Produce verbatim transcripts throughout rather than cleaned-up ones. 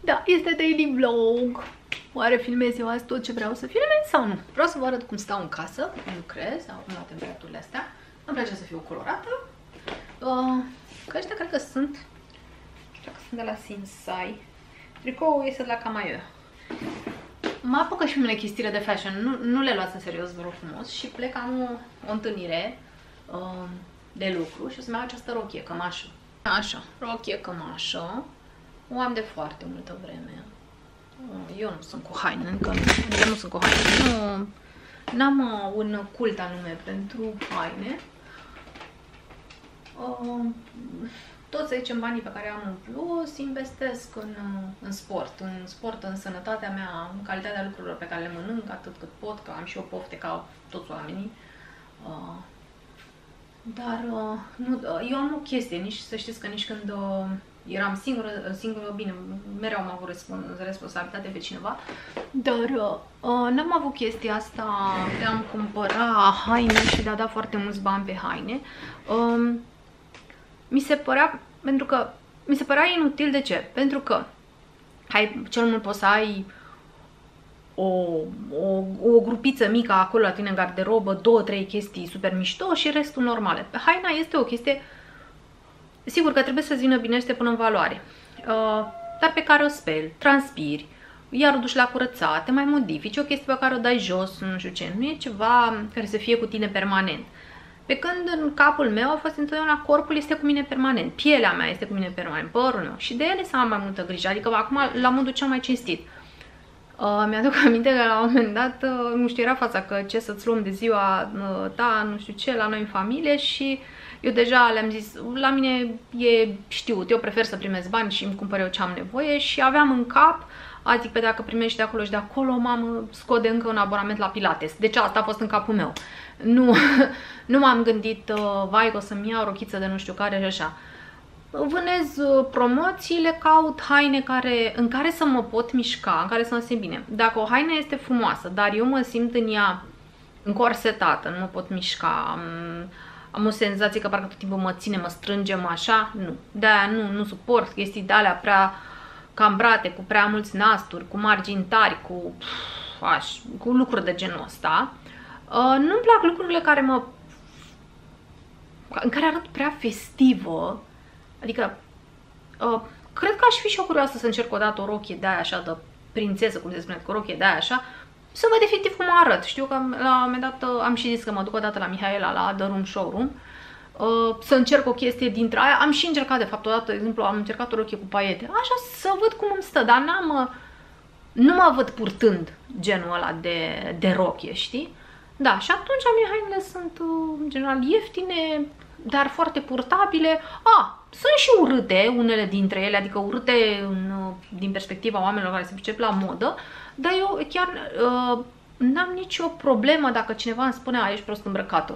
Da, este daily vlog. Oare filmez eu azi tot ce vreau să filmez sau nu? Vreau să vă arăt cum stau în casă, lucrez, acum la temperaturile astea. Îmi place să fiu colorată. Uh, că ăștia cred că sunt, știu că sunt de la Sinsai. Tricoul este de la Camayo. Mă apucă și unele chestiile de fashion, nu, nu le luați în serios, vă rog frumos. Și plec, am o, o întâlnire uh, de lucru și o să-mi iau această rochie, cămașă. Așa, rochie, cămașă. O am de foarte multă vreme. Eu nu sunt cu haine, încă nu, adică nu sunt cu haine. Nu, n-am uh, un cult anume pentru haine. Uh, toți, să zicem, banii pe care am în plus investesc în, în sport, în sport, în sănătatea mea, în calitatea lucrurilor pe care le mănânc, atât cât pot, că am și o pofte ca toți oamenii. Uh, dar uh, nu, eu am o chestie, nici să știți că nici când uh, eram singură, singură, bine, mereu am avut responsabilitate pe cineva, dar uh, n-am avut chestia asta de a-mi cumpăra haine și de a da foarte mulți bani pe haine. Uh, mi se părea, pentru că mi se părea inutil. De ce? Pentru că hai, cel mult poți să ai o, o, o grupiță mică acolo la tine în garderobă, două, trei chestii super mișto și restul normale. Haina este o chestie, sigur că trebuie să-ți vină bine și te pună în valoare, uh, dar pe care o speli, transpiri, iar o duci la curățat, te mai modifici, o chestie pe care o dai jos, nu știu ce, nu e ceva care să fie cu tine permanent. Pe când în capul meu a fost întotdeauna corpul este cu mine permanent, pielea mea este cu mine permanent, părul meu, și de ele să am mai multă grijă, adică acum la modul cel mai cinstit. Uh, Mi-aduc aminte că la un moment dat, uh, nu știu, era fața că ce să-ți luăm de ziua uh, ta, nu știu ce, la noi în familie și eu deja le-am zis, la mine e știut, eu prefer să primesc bani și îmi cumpăr eu ce am nevoie și aveam în cap, adică pe dacă primești de acolo și de acolo, mamă, scot de încă un abonament la Pilates. Deci asta a fost în capul meu. Nu, nu m-am gândit, uh, vai, că o să-mi iau rochiță de nu știu care și așa. Vânez uh, promoțiile, caut haine care, în care să mă pot mișca, în care să mă simt bine. Dacă o haină este frumoasă, dar eu mă simt în ea încorsetată, nu mă pot mișca, am, am o senzație că parcă tot timpul mă ține, mă strânge, mă așa, nu. De-aia nu, nu suport chestii de alea prea cambrate, cu prea mulți nasturi, cu margini tari, cu, aș, cu lucruri de genul ăsta. Uh, Nu-mi plac lucrurile care mă, în care arăt prea festivă. Adică, uh, cred că aș fi și eu curioasă să încerc o dată o rochie de aia așa de prințesă, cum se spune, cu o rochie de aia așa, să văd efectiv cum arăt. Știu că la un moment dat uh, am și zis că mă duc o dată la Mihaela, la The Room Showroom, uh, să încerc o chestie dintre aia. Am și încercat, de fapt, o dată, de exemplu, am încercat o rochie cu paiete, așa, să văd cum îmi stă, dar n-am, uh, nu mă văd purtând genul ăla de, de rochie, știi? Da, și atunci hainele sunt, uh, în general, ieftine, dar foarte purtabile. A, sunt și urâte, unele dintre ele, adică urâte în, din perspectiva oamenilor care se pricep la modă, dar eu chiar uh, n-am nicio problemă dacă cineva îmi spune, a, ești prost îmbrăcată.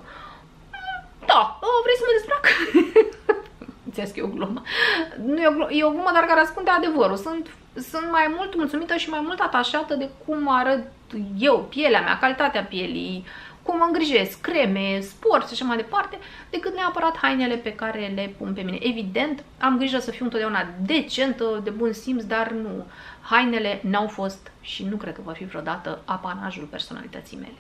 Da, uh, vrei să mă dezbrac? Înțeles că e o glumă. Nu e o glumă, e o glumă, dar care ascunde adevărul. Sunt, sunt mai mult mulțumită și mai mult atașată de cum arăt eu, pielea mea, calitatea pielii, cum mă îngrijesc, creme, sport și așa mai departe, decât neapărat hainele pe care le pun pe mine. Evident, am grijă să fiu întotdeauna decentă, de bun simț, dar nu. Hainele n-au fost și nu cred că vor fi vreodată apanajul personalității mele.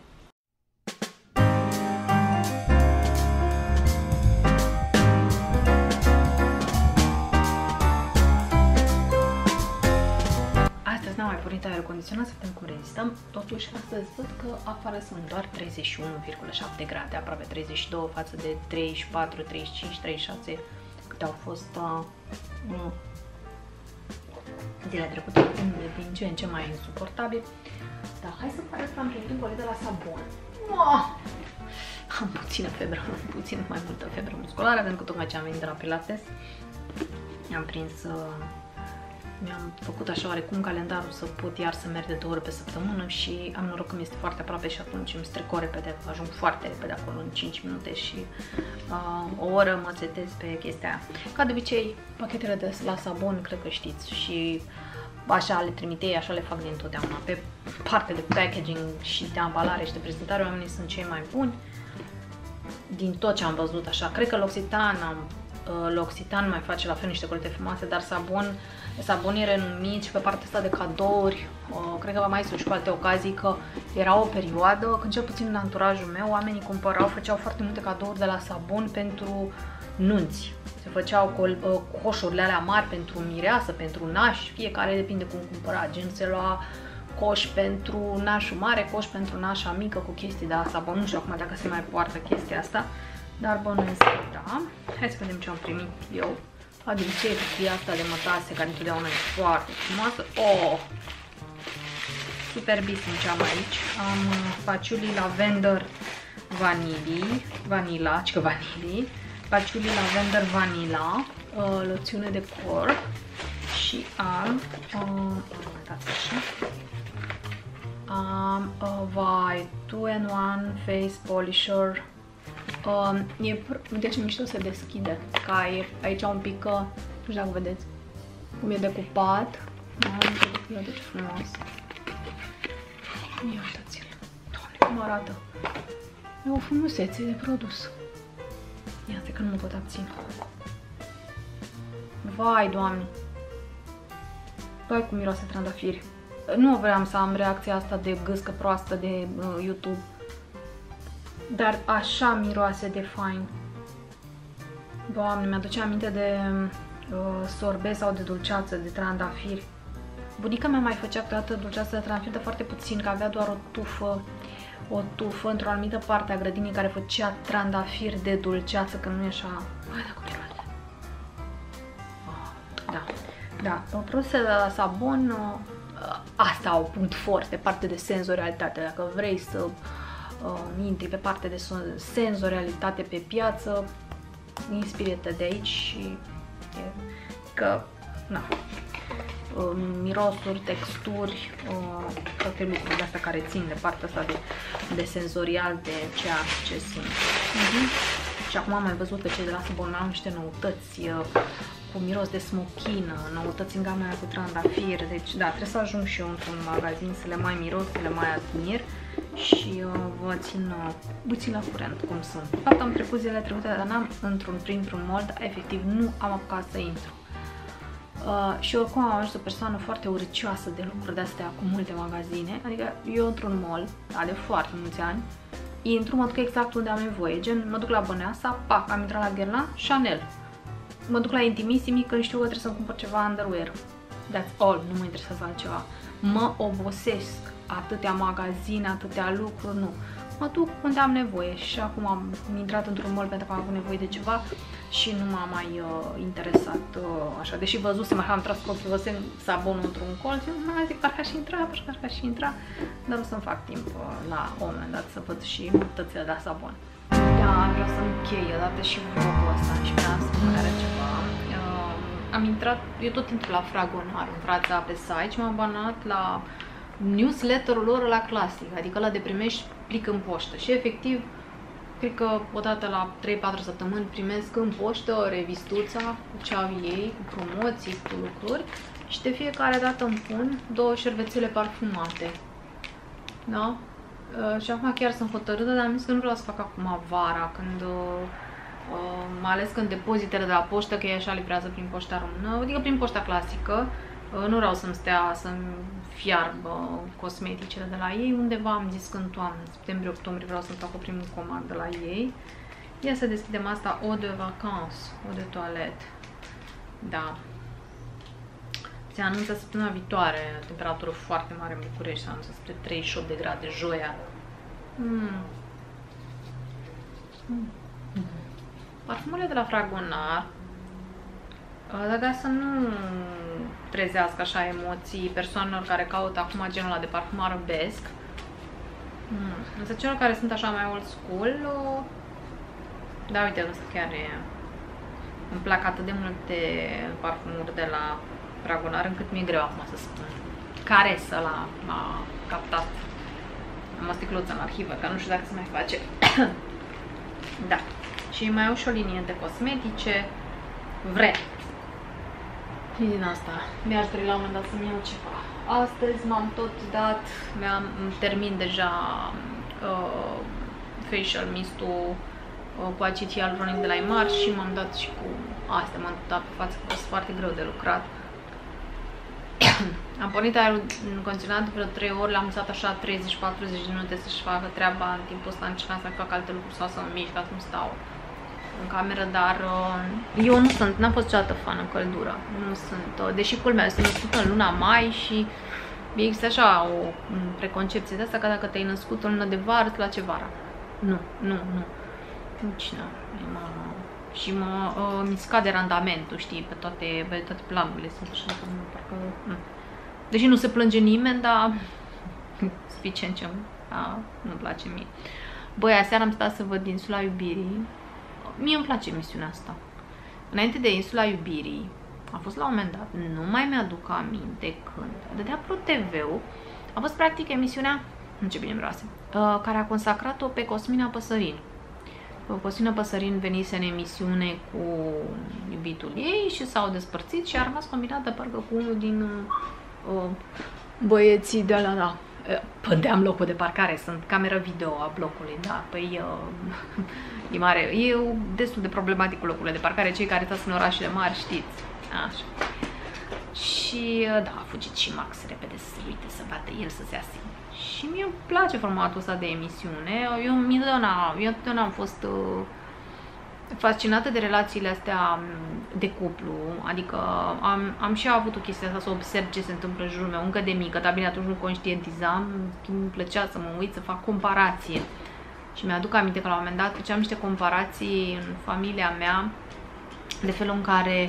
N-am mai pornit aerul condiționat, să vedem cum rezistăm. Totuși, astăzi văd că afară sunt doar treizeci și unu virgulă șapte grade, aproape treizeci și doi față de treizeci și patru, treizeci și cinci, treizeci și șase câte au fost uh, zilele trecute, din ce în ce mai insuportabil. Dar hai să vă arăt că am primit un colet de la Sabon. Oh! Am puțină febră, puțin mai multă febră musculară, pentru că tocmai ce am venit de la Pilates, am prins... Uh, Mi-am făcut așa oarecum calendarul să pot iar să merg de două ori pe săptămână și am noroc că mi este foarte aproape și atunci îmi stric o repede, ajung foarte repede acolo în cinci minute și uh, o oră mă setez pe chestia aia. Ca de obicei, pachetele de la Sabon, cred că știți, și așa le trimite ei, așa le fac din totdeauna. Pe partea de packaging și de ambalare și de prezentare, oamenii sunt cei mai buni din tot ce am văzut așa. Cred că L'Occitane, L'Occitane mai face la fel niște colete frumoase, dar Sabon sabonii renumiți și pe partea asta de cadouri. Uh, cred că mai sunt și cu alte ocazii, că era o perioadă când, cel puțin în anturajul meu, oamenii cumpărau, făceau foarte multe cadouri de la Sabon pentru nunți. Se făceau col, uh, coșurile alea mari pentru mireasă, pentru naș, fiecare depinde cum cumpăra. Gen se lua coș pentru nașul mare, coș pentru nașa mică cu chestii de la Sabon. Nu știu acum dacă se mai poartă chestia asta, dar bănuiesc că da. Hai să vedem ce am primit eu. A, de obicei, cutia asta de mătase, care întotdeauna e foarte frumoasă. Oh! Superbissimo ce am aici. Am paciuli lavender vanilii, vanila, cică vanilii, paciuli lavender vanila, uh, loțiune de corp și am, uh, uitați așa, am, uh, vai, two in one face polisher. Uh, e, uite ce mișto se deschide, ca e aici un pic, uh, nu știu dacă vedeți, cum e decupat. Uite ce frumos. Ia uitați-l, Doamne, cum arată. E o frumusețe de produs. Ia stai că nu mă pot abține. Vai, Doamne. Vai cum miroase trandafiri. Nu vreau să am reacția asta de gâscă proastă de uh, YouTube. Dar așa miroase de fain. Doamne, mi-aduce aminte de uh, sorbe sau de dulceață de trandafiri. Bunica mea mai făcea câteodată dulceață de trandafiri, de foarte puțin, că avea doar o tufă, o tufă într-o anumită parte a grădinii care făcea trandafiri de dulceață, că nu e așa... Hai, dacă miroase. Oh, da, da. Produsele de la Sabon, uh, asta au punct foarte, parte de senzorialitate. Dacă vrei să uh, intri pe parte de senzorialitate pe piață, inspiră-te de aici și e, că, na, uh, mirosuri, texturi, uh, toate lucrurile astea care țin de partea asta de, de senzorial, de ceea ce simt. Uh-huh. Și acum am mai văzut că cei de la Sabon au niște noutăți uh, cu miros de smochină, noutăți în gama aia cu trandafir, deci da, trebuie să ajung și eu într-un magazin să le mai miros, să le mai admir și uh, vă țin, uh, vă țin la curent cum sunt. De fapt am trecut zilele trecute, dar n-am într-un printr-un mall, dar efectiv nu am apucat să intru. Uh, și oricum am ajuns o persoană foarte uricioasă de lucruri de-astea cu multe magazine, adică eu într-un mall, da, de foarte mulți ani, intru, mă duc exact unde am nevoie, gen mă duc la Băneasa, pac, am intrat la Guerlain, Chanel. Mă duc la Intimissimi când știu că trebuie să-mi cumpăr ceva underwear. That's all, nu mă interesează altceva. Mă obosesc, atâtea magazine, atâtea lucruri, nu. Mă duc unde am nevoie și acum am intrat într-un mall pentru că am avut nevoie de ceva și nu m-a mai uh, interesat uh, așa. Deși văzusem, așa am tras cu ochii, văzusem Sabonul într-un colț, zic, zic, parcă aș intra, parcă aș intra, dar o să-mi fac timp uh, la un moment dat să văd și multățile de Sabon. Da, vreau să închei odată și vlogul ăsta și vreau să fac care ceva. Uh, am intrat, eu tot intru la Fragonar, în Franța, pe site și m-am abonat la newsletterul lor la clasic, adică ăla de primești plic în poștă și efectiv, cred că odată la trei patru săptămâni primesc în poștă revistuța cu ce au ei, cu promoții, cu lucruri și de fiecare dată îmi pun două șervețele parfumate. Da? Uh, și acum chiar sunt hotărâtă, dar am zis că nu vreau să fac acum vara, când, uh, uh, mai ales când depozitele de la poștă, că ei așa livrează prin poșta română, adică prin poșta clasică, uh, nu vreau să-mi stea, să-mi fiarbă uh, cosmeticele de la ei, undeva am zis că în toamnă, septembrie-octombrie vreau să-mi fac o primul comand de la ei. Ia să deschidem asta, eau de vacances, eau de toilette. Da. Se anunță săptămâna viitoare, temperatură foarte mare în București, se anunță spre treizeci și opt de grade, joia. Mm. Mm. Parfumurile de la Fragonar, dar ca să nu trezească așa emoții persoanelor care caută acum genul ăla de parfum arabesc. Mm. Însă celor care sunt așa mai old school, da, uite, ăsta chiar e... Îmi plac atât de multe parfumuri de la Fragonar, încât mi-e greu acum să spun care să l-a captat. Am o sticluță în arhivă, că nu știu dacă se mai face. Da. Și mai au și o linie de cosmetice. Vrem. Și din asta mi-aș dori la un moment dat să-mi iau ceva. Astăzi m-am tot dat, mi-am termin deja uh, facial mist-ul uh, cu acid hialuronic de la Imar și m-am dat și cu astea, m-am dat pe față, că a fost foarte greu de lucrat. Am pornit aerul condiționat vreo trei ori, l-am lăsat așa treizeci patruzeci de minute să-și facă treaba, în timpul ăsta încercam să fac alte lucruri sau să mă mișc, ca să nu stau în cameră, dar uh, eu nu sunt, n-am fost niciodată fan în căldură, nu sunt, uh, deși culmea, sunt născută în luna mai și există așa o preconcepție de asta, că dacă te-ai născut în lună de vară, îți place vara. Nu, nu, nu, nici nu, mă, și mă, uh, mi scade randamentul, știi, pe toate, pe toate planurile, sunt așa, că nu, parcă, nu. Deși nu se plânge nimeni, dar suficient ce da, nu-mi place mie. Băi, aseară am stat să văd Insula Iubirii. Mie îmi place emisiunea asta. Înainte de Insula Iubirii, a fost la un moment dat, nu mai mi-aduc aminte când, dădea Pro T V-ul, a fost practic emisiunea, nu ce bine miroase, uh, care a consacrat-o pe Cosmina Păsărin. Cosmina Păsărin venise în emisiune cu iubitul ei și s-au despărțit și a rămas combinată parcă cu unul din uh, băieții de la da. Pândeam locul de parcare, sunt camera video a blocului, da, păi uh, e mare, e destul de problematic cu locurile de parcare, cei care stați în orașele mari știți, așa. Și uh, da, a fugit și Max repede să se uite, să bată el, să se asigure. Și mie îmi place formatul ăsta de emisiune, eu întotdeauna, eu întotdeauna am fost uh, fascinată de relațiile astea de cuplu, adică am, am și avut o chestie asta să observ ce se întâmplă în jurul meu încă de mică, dar bine atunci nu conștientizam, îmi plăcea să mă uit, să fac comparație. Și mi-aduc aminte că la un moment dat făceam niște comparații în familia mea de felul în care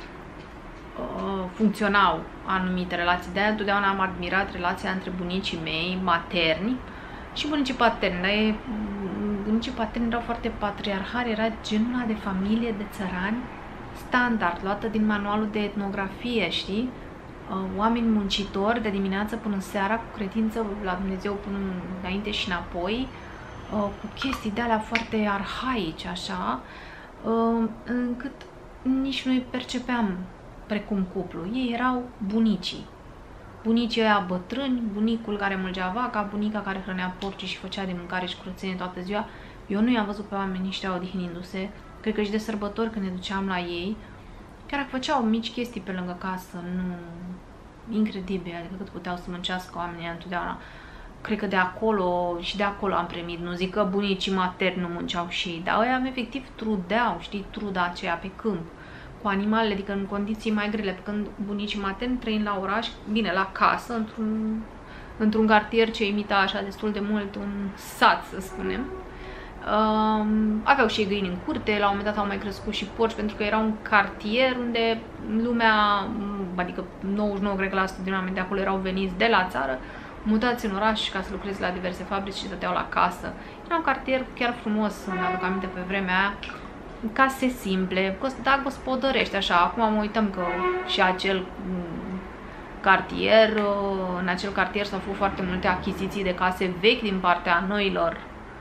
uh, funcționau anumite relații. De-aia întotdeauna am admirat relația între bunicii mei materni și bunicii paterni, dar e, bunicii paterni erau foarte patriarhali, era genul ăla de familie de țărani standard, luată din manualul de etnografie, știi? Oameni muncitori de dimineață până în seara, cu credință la Dumnezeu până înainte și înapoi, cu chestii de alea foarte arhaice, așa, încât nici nu îi percepeam precum cuplu. Ei erau bunicii. Bunicii ăia bătrâni, bunicul care mulgea vaca, bunica care hrănea porcii și făcea de mâncare și curățenie toată ziua. Eu nu i-am văzut pe oamenii ăștia odihnindu-se. Cred că și de sărbători când ne duceam la ei, chiar făceau mici chestii pe lângă casă, nu... incredibil, adică cât puteau să mâncească oamenii întotdeauna. Cred că de acolo și de acolo am primit, nu zic că bunicii materni nu munceau și ei, dar ăia efectiv trudeau, știi, truda aceea pe câmp, cu animalele, adică în condiții mai grele, pe când bunicii materni trăind la oraș, bine, la casă, într-un într-un cartier ce imita așa destul de mult un sat, să spunem. Uh, aveau și ei găini în curte, la un moment dat au mai crescut și porci, pentru că era un cartier unde lumea, adică nouăzeci și nouă la sută din oameni de acolo erau veniți de la țară, mutați în oraș ca să lucreze la diverse fabrici și stăteau la casă. Era un cartier chiar frumos, îmi aduc aminte pe vremea aia, case simple, da, gospodărești, așa. Acum mă uităm că și acel cartier, în acel cartier s-au făcut foarte multe achiziții de case vechi din partea noilor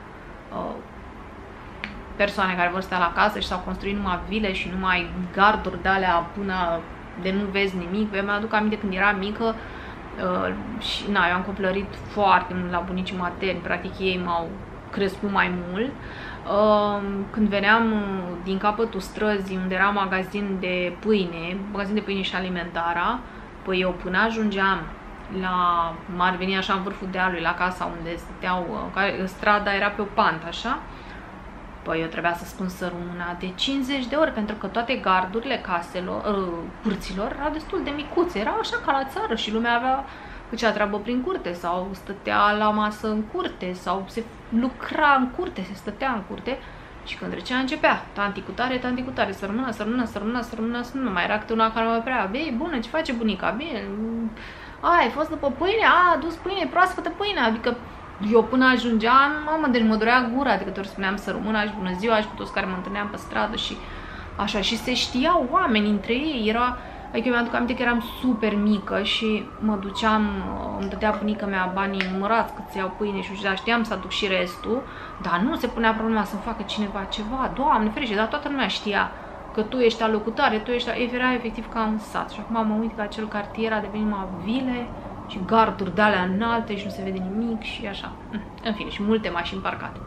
persoane care vor sta la casă și s-au construit numai vile și numai garduri de alea până de nu vezi nimic. Eu mi-aduc aminte când eram mică uh, și na, eu am copilărit foarte mult la bunicii materni, practic ei m-au crescut mai mult. Uh, când veneam din capătul străzii unde era magazin de pâine, magazin de pâine și alimentara, păi eu până ajungeam la, m-ar veni așa în vârful dealului, la casa unde stăteau, strada era pe o pantă, așa, păi eu trebuia să spun sărmâna de cincizeci de ori, pentru că toate gardurile caselor, curților erau destul de micuțe, erau așa ca la țară și lumea avea făcea treabă prin curte sau stătea la masă în curte sau se lucra în curte, se stătea în curte și când trecea începea tanti cu tare, tanti cu tare, sărmâna, sărmâna, sărmâna, sărmâna, sărmâna, mai era câte una care mă oprea, bine, bună, ce face bunica, bine, a, ai fost după pâine, a, a dus pâine, proaspătă pâine, adică eu până ajungeam, mamă, deci mă dorea gura, adică tot spuneam sărmâna și bună ziua și cu toți care mă întâlneam pe stradă și așa, și se știau oameni între ei, era, adică eu mi-aduc aminte că eram super mică și mă duceam, îmi dădea bunica mea banii numărați cât se iau pâine și știam să aduc și restul, dar nu se punea problema să-mi facă cineva ceva, Doamne ferește, dar toată lumea știa că tu ești alocutare, tu ești, era efectiv ca un sat și acum mă uit că acel cartier a devenit mai vile și garduri de alea înalte și nu se vede nimic și așa, în fine, și multe mașini parcate.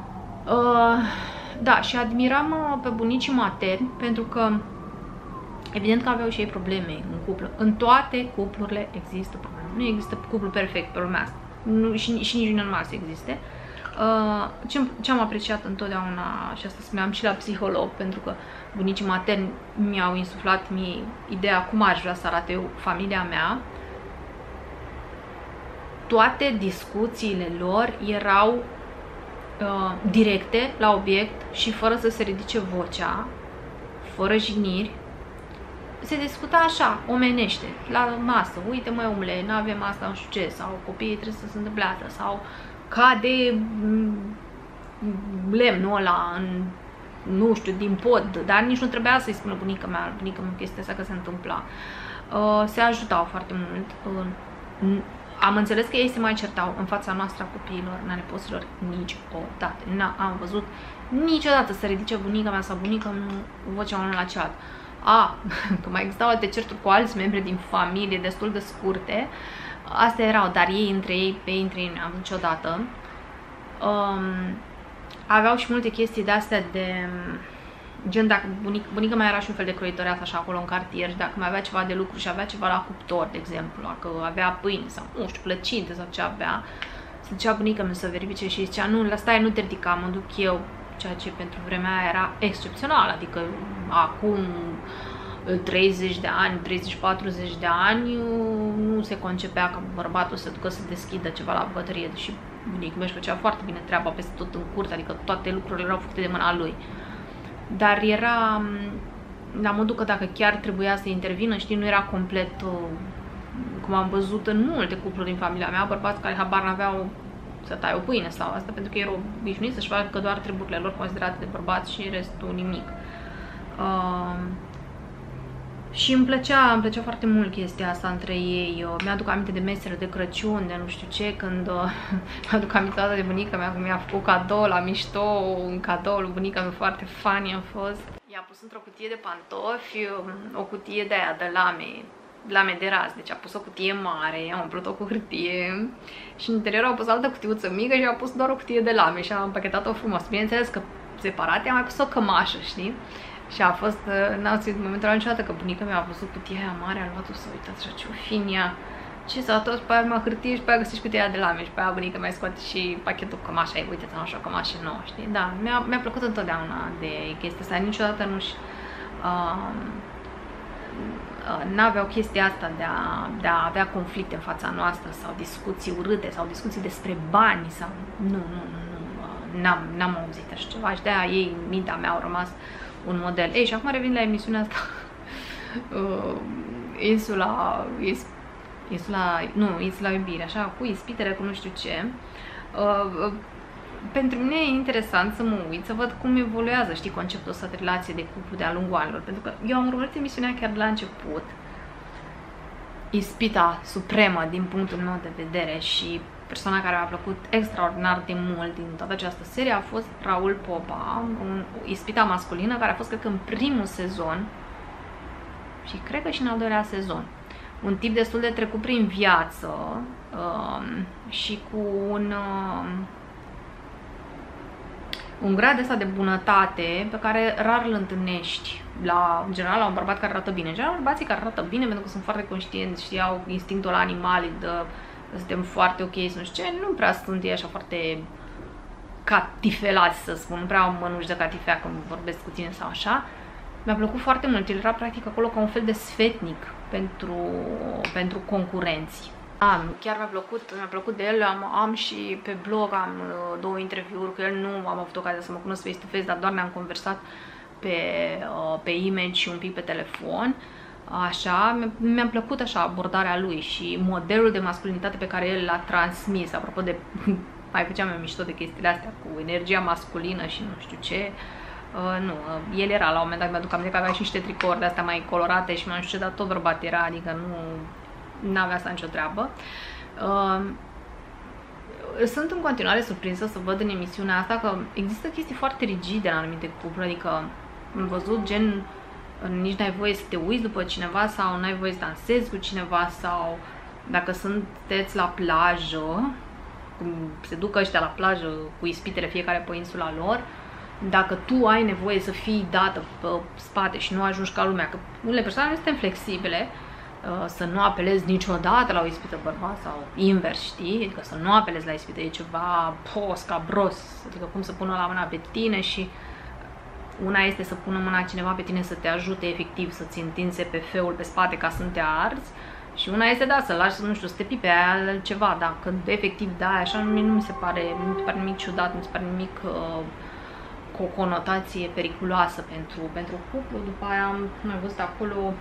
Uh, da, și admiram pe bunicii materni pentru că Evident că aveau și ei probleme în cuplu. În toate cuplurile există probleme. Nu există cuplu perfect pe lumea asta. Nu, și, și nici nu normal să existe. Uh, ce, ce am apreciat întotdeauna, și asta spuneam și la psiholog, pentru că bunicii materni mi-au insuflat mie ideea cum aș vrea să arate eu familia mea, toate discuțiile lor erau uh, directe, la obiect și fără să se ridice vocea, fără jigniri. Se discuta așa, omenește, la masă. Uite, măi, omule, n-avem asta, nu știu ce, sau copiii trebuie să se întâmple asta, sau cade lemnul ăla în, nu știu, din pod, dar nici nu trebuia să-i spună bunica mea, bunica mea chestia asta că se întâmpla. Uh, se ajutau foarte mult. Uh, am înțeles că ei se mai certau în fața noastră a copiilor, a nepoților, niciodată. N-am văzut niciodată să ridice bunica mea sau bunica mea vocea unul la cealaltă. A, că mai existau alte certuri cu alți membri din familie destul de scurte, astea erau, dar ei între ei, pe ei între ei nu am niciodată. Um, aveau și multe chestii de-astea de, gen, dacă bunica, bunica mea era și un fel de croitoreasă așa acolo în cartier și dacă mai avea ceva de lucru și avea ceva la cuptor, de exemplu, dacă avea pâine sau, nu știu, plăcinte sau ce avea, se ducea bunica mea să verifice și zicea, nu, la stai, nu te ridica, mă duc eu, ceea ce pentru vremea aia era excepțional, adică acum treizeci de ani, treizeci patruzeci de ani, nu se concepea că bărbatul se ducă să deschidă ceva la bătărie, deși bunicul meu își făcea foarte bine treaba peste tot în curte, adică toate lucrurile erau făcute de mâna lui. Dar era, la modul că dacă chiar trebuia să intervină, știi, nu era complet, cum am văzut în multe cupluri din familia mea, bărbați care habar n-aveau să tai o pâine sau asta, pentru că erau obișnuiți să-și facă doar treburile lor considerate de bărbați și restul nimic. Uh, și îmi plăcea, îmi plăcea foarte mult chestia asta între ei. Uh, mi-aduc aminte de mesele de Crăciun, de nu știu ce, când uh, mi-aduc aminte toată de bunica mea, cum mi-a făcut cadou la mișto, un cadou lui bunica mea foarte funny a fost. I-a pus într-o cutie de pantofi, o cutie de aia de lame, lame de raz, deci a pus o cutie mare, am umplut-o cu hârtie și în interior au pus altă cutiuță mică și a pus doar o cutie de lame și am împachetat-o frumos. Bineînțeles că separate am mai pus o cămașă, știi? Și a fost, n-am zis în momentul ăla niciodată că bunica mea a văzut cutia aia mare, a luat-o să uitați așa, ce-o fin ea, ce s-a tot, pe aia mai hârtie și pe aia găsești cutia de lame și pe aia bunica mai scoate și pachetul cu cămașa, ei, uite, am așa o cămașă nouă, știi? Da, mi-a mi-a plăcut întotdeauna de chestia asta, niciodată nu-și uh, n-aveau chestia asta de a, de a avea conflicte în fața noastră sau discuții urâte sau discuții despre bani sau nu, nu, nu, nu n-am, n-am auzit așa ceva și de-aia ei în mintea mea au rămas un model. Ei, și acum revin la emisiunea asta uh, insula, is, insula, nu, insula iubire, așa, cu ispitele, cu nu știu ce. Uh, uh, pentru mine e interesant să mă uit, să văd cum evoluează, știi, conceptul ăsta de relație de cuplu de-a lungul anilor, pentru că eu am urmărit emisiunea chiar de la început, ispita supremă din punctul meu de vedere și persoana care mi-a plăcut extraordinar de mult din toată această serie a fost Raul Popa, un, ispita masculină care a fost, cred că, în primul sezon și cred că și în al doilea sezon. Un tip destul de trecut prin viață um, și cu un... Um, un grad ăsta de bunătate pe care rar îl întâlnești la, în general, la un bărbat care arată bine. În general, bărbații care arată bine pentru că sunt foarte conștienți și au instinctul animal de suntem foarte ok, să nu știu ce, nu prea sunt ei așa foarte catifelați, să spun, nu prea au mănuși de catifea când vorbesc cu tine sau așa. Mi-a plăcut foarte mult, el era practic acolo ca un fel de sfetnic pentru, pentru concurenți. Am, chiar mi-a plăcut, mi-a plăcut de el, am, am și pe blog, am uh, două interviuri cu el, nu am avut ocazia să mă cunosc face-to-face, dar doar ne-am conversat pe, uh, pe e-mail și un pic pe telefon. Așa, mi-a plăcut așa abordarea lui și modelul de masculinitate pe care el l-a transmis, apropo de, mai făceam eu mișto de chestiile astea cu energia masculină și nu știu ce. Uh, nu, uh, el era la un moment dat, mi-aduc aminte că avea și niște tricouri de astea mai colorate și mai știu ce, dar tot bărbat era, adică nu... n-avea asta nicio treabă. Uh, sunt în continuare surprinsă să văd în emisiunea asta că există chestii foarte rigide în anumite cupluri, adică am văzut gen nici n-ai voie să te uiți după cineva sau n-ai voie să dansezi cu cineva sau dacă sunteți la plajă, cum se duc ăștia la plajă cu ispitele fiecare pe insula lor, dacă tu ai nevoie să fii dată pe spate și nu ajungi ca lumea, că unele persoane nu suntem flexibile, să nu apelezi niciodată la o ispită bărbat sau invers, știi? Adică să nu apelezi la ispită, e ceva poscabros, adică cum să pună la mâna pe tine și una este să pună mâna cineva pe tine să te ajute efectiv să-ți întinzi P F-ul pe spate ca să nu te arzi și una este, da, să lași, nu știu, să te pipe aia ceva, dar când efectiv da, așa nu, nu mi se pare, nu mi se pare nimic ciudat, nu mi se pare nimic uh, cu o conotație periculoasă pentru, pentru cuplu. După aia am mai văzut acolo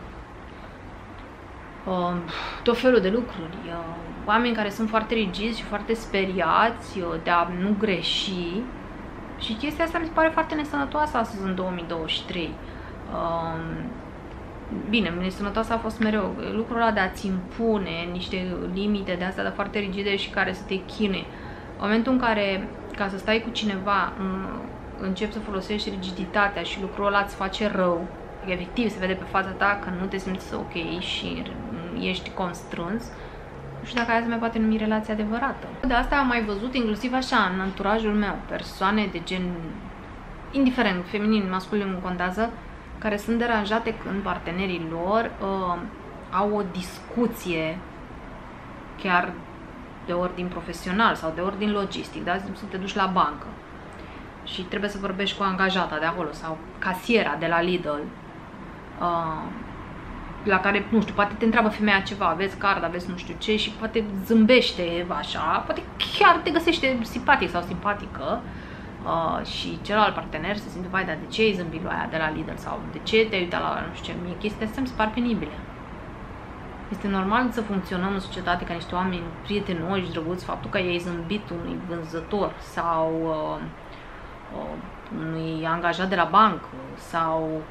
Uh, tot felul de lucruri, uh, oameni care sunt foarte rigizi și foarte speriați uh, de a nu greși și chestia asta mi se pare foarte nesănătoasă astăzi în două mii douăzeci și trei. Uh, bine, nesănătoasă a fost mereu lucrul ăla de a-ți impune niște limite de astea de foarte rigide și care să te chinuie. În momentul în care, ca să stai cu cineva, începi să folosești rigiditatea și lucrul ăla îți face rău, efectiv se vede pe fața ta că nu te simți ok și ești constrâns, nu știu dacă aia se mai poate numi relație adevărată. De asta am mai văzut inclusiv așa în anturajul meu, persoane de gen, indiferent, feminin, masculin, nu contează, care sunt deranjate când partenerii lor uh, au o discuție chiar de ordin profesional sau de ordin logistic, da? Să te duci la bancă și trebuie să vorbești cu angajata de acolo sau casiera de la Lidl, uh, la care, nu știu, poate te întreabă femeia ceva, aveți card, aveți nu știu ce și poate zâmbește așa, poate chiar te găsește simpatic sau simpatică uh, și celălalt partener se simte, vai, dar de ce ai zâmbit lui aia de la Lidl sau de ce te-ai uitat la nu știu ce, mie chestia astea mi se par penibile. Este normal să funcționăm în societate ca niște oameni prietenoși, drăguți, faptul că ei zâmbit unui vânzător sau uh, uh, unui angajat de la bancă sau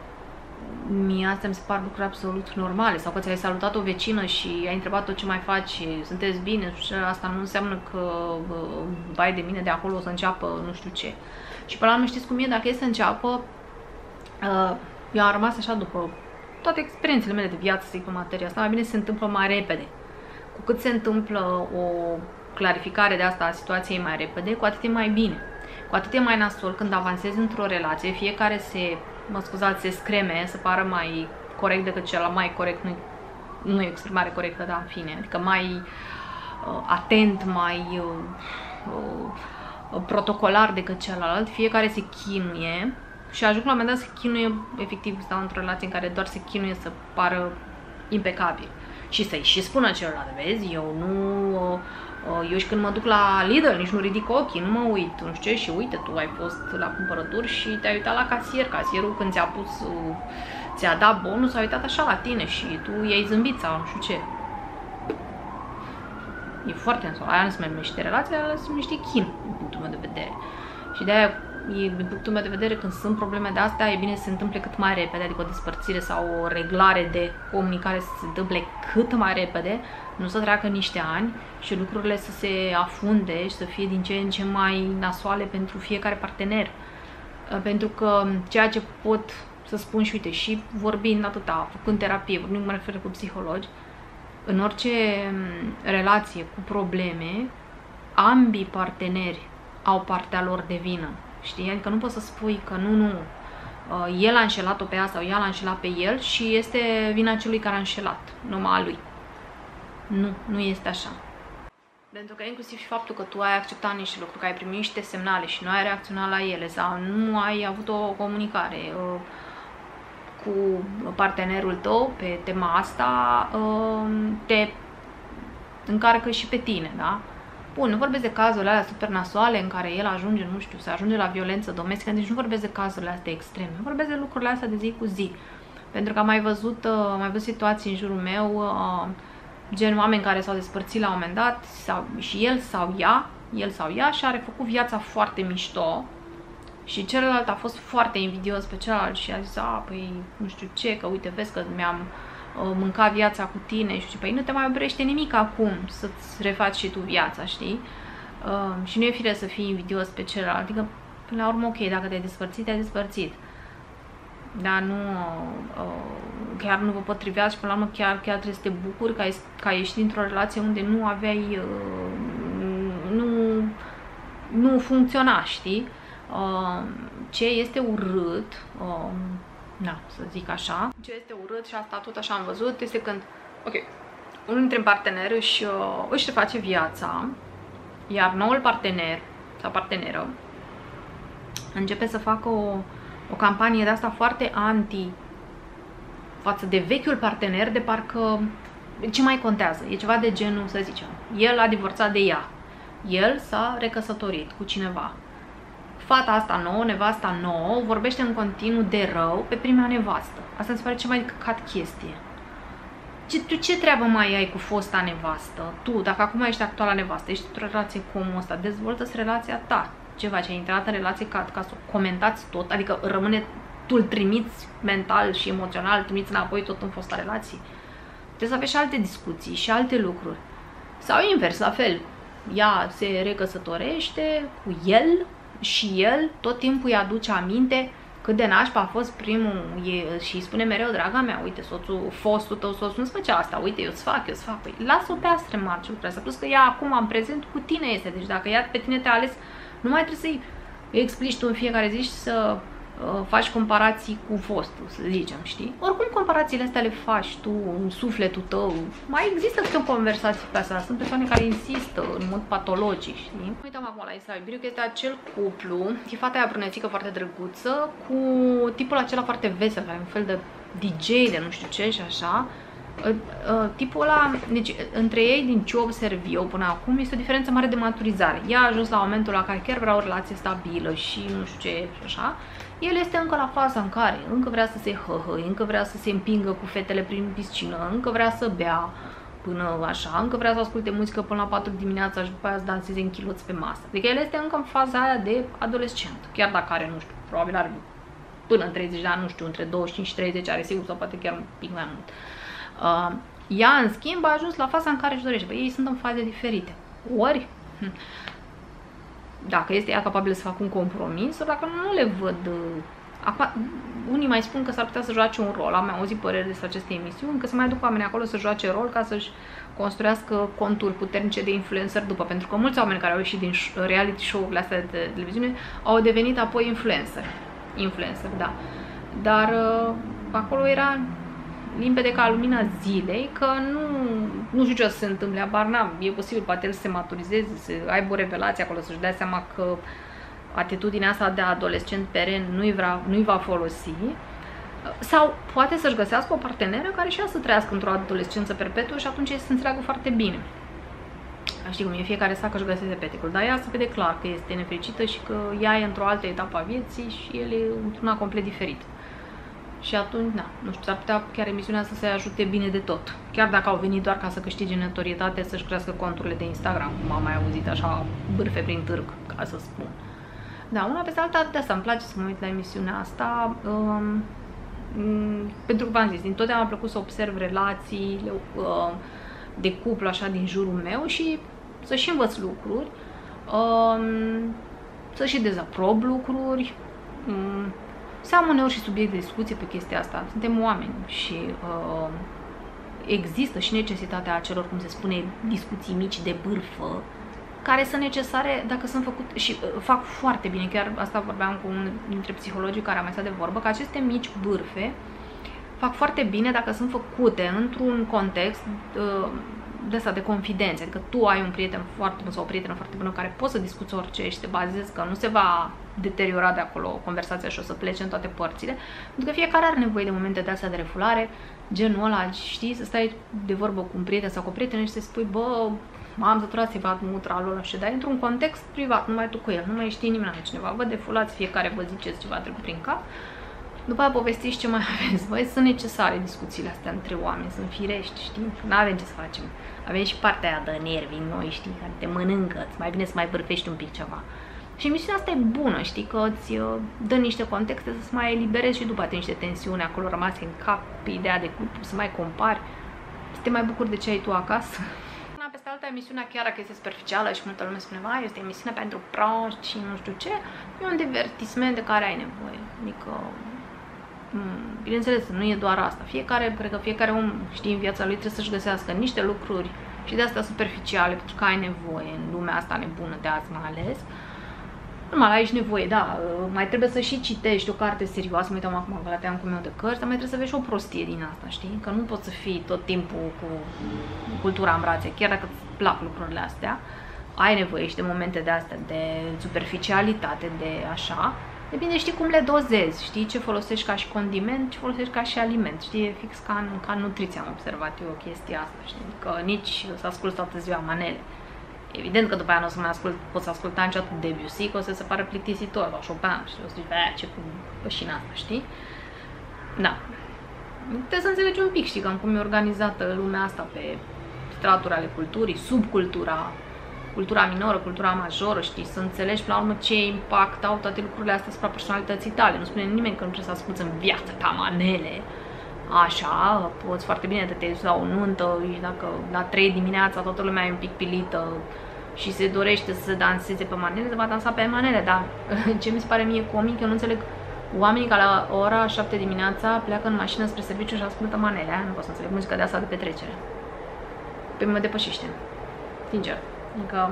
mie astea mi se par lucruri absolut normale, sau că ți-ai salutat o vecină și ai întrebat-o ce mai faci, sunteți bine, și asta nu înseamnă că vai de mine de acolo o să înceapă nu știu ce. Și pe la urmă știți cum e, dacă e să înceapă, eu am rămas așa după toate experiențele mele de viață, să zic, pe materia asta, mai bine se întâmplă mai repede. Cu cât se întâmplă o clarificare de asta a situației mai repede, cu atât e mai bine. Cu atât e mai nasol când avansezi într-o relație, fiecare se, mă scuzați, se screme, să pară mai corect decât celălalt, mai corect, nu, nu e o exprimare corectă, dar în fine, adică mai uh, atent, mai uh, uh, protocolar decât celălalt, fiecare se chinuie și ajung la un moment dat să chinuie, efectiv, stau într-o relație în care doar se chinuie să pară impecabil. Și să-i și spună celălalt, vezi, eu nu... Uh, Eu și când mă duc la Lidl, nici nu ridic ochii, nu mă uit, nu știu ce, și uite, tu ai fost la cumpărături și te-ai uitat la casier. Casierul când ți-a pus, ți-a dat bonus, s-a uitat așa la tine și tu i-ai zâmbit sau nu știu ce. E foarte nasol. Aia nu se mai numește relația, aia se numește chin, din punctul meu de vedere. Și de-aia, din punctul meu de vedere, când sunt probleme de astea, e bine să se întâmple cât mai repede, adică o despărțire sau o reglare de comunicare să se întâmple cât mai repede, nu să treacă niște ani și lucrurile să se afunde și să fie din ce în ce mai nasoale pentru fiecare partener. Pentru că ceea ce pot să spun și uite, și vorbind atâta, făcând terapie, vorbind, mă refer cu psihologi, în orice relație cu probleme, ambii parteneri au partea lor de vină, știi? Adică nu poți să spui că nu, nu, el a înșelat-o pe ea sau ea l-a înșelat pe el și este vina celui care a înșelat, numai a lui. Nu, nu este așa. Pentru că inclusiv și faptul că tu ai acceptat niște lucruri, că ai primit niște semnale și nu ai reacționat la ele sau nu ai avut o comunicare uh, cu partenerul tău pe tema asta, uh, te încarcă și pe tine, da? Bun, nu vorbesc de cazurile alea super nasoale în care el ajunge, nu știu, să ajunge la violență domestică, deci nu vorbesc de cazurile astea extreme, vorbesc de lucrurile astea de zi cu zi. Pentru că am mai văzut, uh, am mai văzut situații în jurul meu, uh, gen oameni care s-au despărțit la un moment dat sau, și el sau ea, el sau ea și a refăcut viața foarte mișto și celălalt a fost foarte invidios pe celălalt și a zis, a, păi nu știu ce, că uite, vezi că mi-am uh, mâncat viața cu tine și păi nu te mai oprește nimic acum să-ți refaci și tu viața, știi? Uh, și nu e fire să fii invidios pe celălalt, adică până la urmă, ok, dacă te-ai despărțit, te-ai despărțit. Dar nu, chiar nu vă potriveați și până la urmă chiar, chiar trebuie să te bucuri că ai, că ai ieșit dintr-o relație unde nu aveai, nu, nu funcționa, știi? Uh, ce este urât, uh, na, să zic așa, ce este urât și asta tot așa am văzut, este când, ok, unul dintre parteneri își, uh, își reface viața, iar noul partener sau parteneră începe să facă o, o campanie de asta foarte anti față de vechiul partener, de parcă ce mai contează, e ceva de genul, să zicem, el a divorțat de ea, el s-a recăsătorit cu cineva, fata asta nouă, nevasta nouă, vorbește în continuu de rău pe prima nevastă. Asta îmi se pare cea mai căcat chestie. Ce, tu ce treabă mai ai cu fosta nevastă? Tu, dacă acum ești actuala nevastă, ești într-o relație cu omul ăsta, dezvoltă-ți relația ta. Ceva ce ai intrat în relație ca, ca să o comentați tot, adică rămâne, tu îl trimiți mental și emoțional, îl trimiți înapoi tot în fosta relație. Trebuie să aveți și alte discuții și alte lucruri. Sau invers, la fel. Ea se recăsătorește cu el și el tot timpul îi aduce aminte cât de nașpa a fost primul e, și îi spune mereu, draga mea, uite, soțul, fostul tău soț nu-ți făcea asta, uite, eu îți fac, eu îți fac. Păi, lasă-o pe asta remarci lucrurile astea. Plus că ea acum, în prezent, cu tine este. Deci dacă ea pe tine te-a ales, nu mai trebuie să-i explici tu în fiecare zi și să uh, faci comparații cu fostul, să zicem, știi? Oricum, comparațiile astea le faci tu în sufletul tău. Mai există câte o conversație pe asta. Sunt persoane care insistă în mod patologic, știi? Uităm acum la Isla Iubiru, că este acel cuplu, e fata aia brunețică foarte drăguță, cu tipul acela foarte vesel, care e un fel de D J de nu știu ce și așa. Tipul ăla, deci între ei, din ce observ eu până acum, este o diferență mare de maturizare. Ea a ajuns la momentul la care chiar vrea o relație stabilă și nu știu ce și așa. El este încă la faza în care încă vrea să se hăhăi, încă vrea să se împingă cu fetele prin piscină, încă vrea să bea până așa, încă vrea să asculte muzică până la patru dimineața și după aia să danseze în chiloți pe masă. Adică el este încă în faza aia de adolescent, chiar dacă are, nu știu, probabil are până în treizeci de ani, nu știu, între douăzeci și cinci și treizeci are sigur, sau poate chiar un pic mai mult. Uh, ea, în schimb, a ajuns la faza în care își dorește. Bă, ei sunt în faze diferite. Ori, dacă este ea capabilă să facă un compromis, ori dacă nu le văd... Acum, unii mai spun că s-ar putea să joace un rol. Am auzit păreri despre aceste emisiuni, că se mai duc oamenii acolo să joace rol ca să-și construiască conturi puternice de influencer după. Pentru că mulți oameni care au ieșit din reality show-urile astea de televiziune au devenit apoi influencer. Influencer, da. Dar uh, acolo era limpede ca lumina zilei, că nu, nu știu ce o să se întâmple, abar n-am, e posibil poate el să se maturizeze, să aibă o revelație acolo, să-și dea seama că atitudinea asta de adolescent peren nu-i vrea, nu-i va folosi, sau poate să-și găsească o parteneră care și ea să trăiască într-o adolescență perpetuă și atunci ei să se înțeleagă foarte bine. Știi cum e, fiecare sac își găsește peticul, dar ea se vede clar că este nefericită și că ea e într-o altă etapă a vieții și el e într-una complet diferit. Și atunci, da, nu știu, s-ar putea chiar emisiunea să se ajute bine de tot. Chiar dacă au venit doar ca să câștige notorietate, să-și crească conturile de Instagram, cum am mai auzit așa, bârfe prin târg, ca să spun. Da, una peste alta, de asta îmi place să mă uit la emisiunea asta, um, pentru că v-am zis, dintotdeauna mi-a plăcut să observ relațiile uh, de cuplu așa din jurul meu și să și învăț lucruri, um, să și dezaprob lucruri, um, să am uneori și subiect de discuție pe chestia asta. Suntem oameni și uh, există și necesitatea acelor, cum se spune, discuții mici de bârfă, care sunt necesare dacă sunt făcute și uh, fac foarte bine. Chiar asta vorbeam cu unul dintre psihologii care a mai stat de vorbă, că aceste mici bârfe fac foarte bine dacă sunt făcute într-un context uh, de asta de confidență. Adică tu ai un prieten foarte bun sau o prietenă foarte bună care poți să discuți orice și te bazezi că nu se va deteriora de acolo conversația și o să plece în toate părțile. Pentru că fiecare are nevoie de momente de astea de refulare, genul ăla, știi, să stai de vorbă cu un prieten sau cu o prietenă și să spui, bă, m-am săturat să-i vad mutra lor și dai într-un context privat, numai tu cu el, nu mai știi nimeni altcineva, vă defulați, fiecare vă ziceți ceva trecut prin cap. După aia povestiți ce mai aveți. Băi, sunt necesare discuțiile astea între oameni, sunt firești, știi? Nu avem ce să facem. Avem și partea aia de nervi în noi, știi, care te mănâncă, îți mai bine să mai bârfești un pic ceva. Și emisiunea asta e bună, știi, că îți dă niște contexte să-ți mai eliberezi și după aceea niște tensiuni acolo rămase în cap, pe ideea de cuplu, să mai compari, să te mai bucuri de ce ai tu acasă. Una peste alta, emisiunea, chiar dacă este superficială și multă lume spune, vai, este emisiunea pentru proști și nu știu ce, e un divertisment de care ai nevoie. Adică, bineînțeles, nu e doar asta. Fiecare, cred că fiecare om, știi, în viața lui trebuie să-și găsească niște lucruri și de astea superficiale, pentru că ai nevoie în lumea asta nebună de azi mai ales. Normal, ai și nevoie, da, mai trebuie să și citești o carte serioasă, mă uitam acum că la team cu meu de cărți, dar mai trebuie să vezi și o prostie din asta, știi? Că nu poți să fii tot timpul cu cultura în brațe, chiar dacă îți plac lucrurile astea, ai nevoie și de momente de astea, de superficialitate, de așa. Depinde, știi cum le dozezi, știi ce folosești ca și condiment, ce folosești ca și aliment, știi, e fix ca în, ca în nutriție am observat eu chestia asta, știi, că nici să ascult toată ziua manele. Evident că după aia nu o să mai ascult, pot să asculta niciodată Debussy, că o să se pară plictisitor, sau Chopin, știi, o să zici, bă, ce pășina asta, știi? Da. Trebuie să înțelegi un pic, știi, cam cum e organizată lumea asta pe straturi ale culturii, subcultura, cultura minoră, cultura majoră, știi, să înțelegi până la urmă ce impact au toate lucrurile astea asupra personalității tale. Nu spune nimeni că nu trebuie să asculți în viața ta manele. Așa, poți foarte bine să te duci la o nuntă și dacă la trei dimineața toată lumea e un pic pilită și se dorește să se danseze pe manele, se va dansa pe manele, dar ce mi se pare mie comic, eu nu înțeleg oamenii care la ora șapte dimineața pleacă în mașină spre serviciu și ascultă manele, aia nu pot să înțeleg muzica de asta de petrecere. Pe mă depășește, sincer. Adică...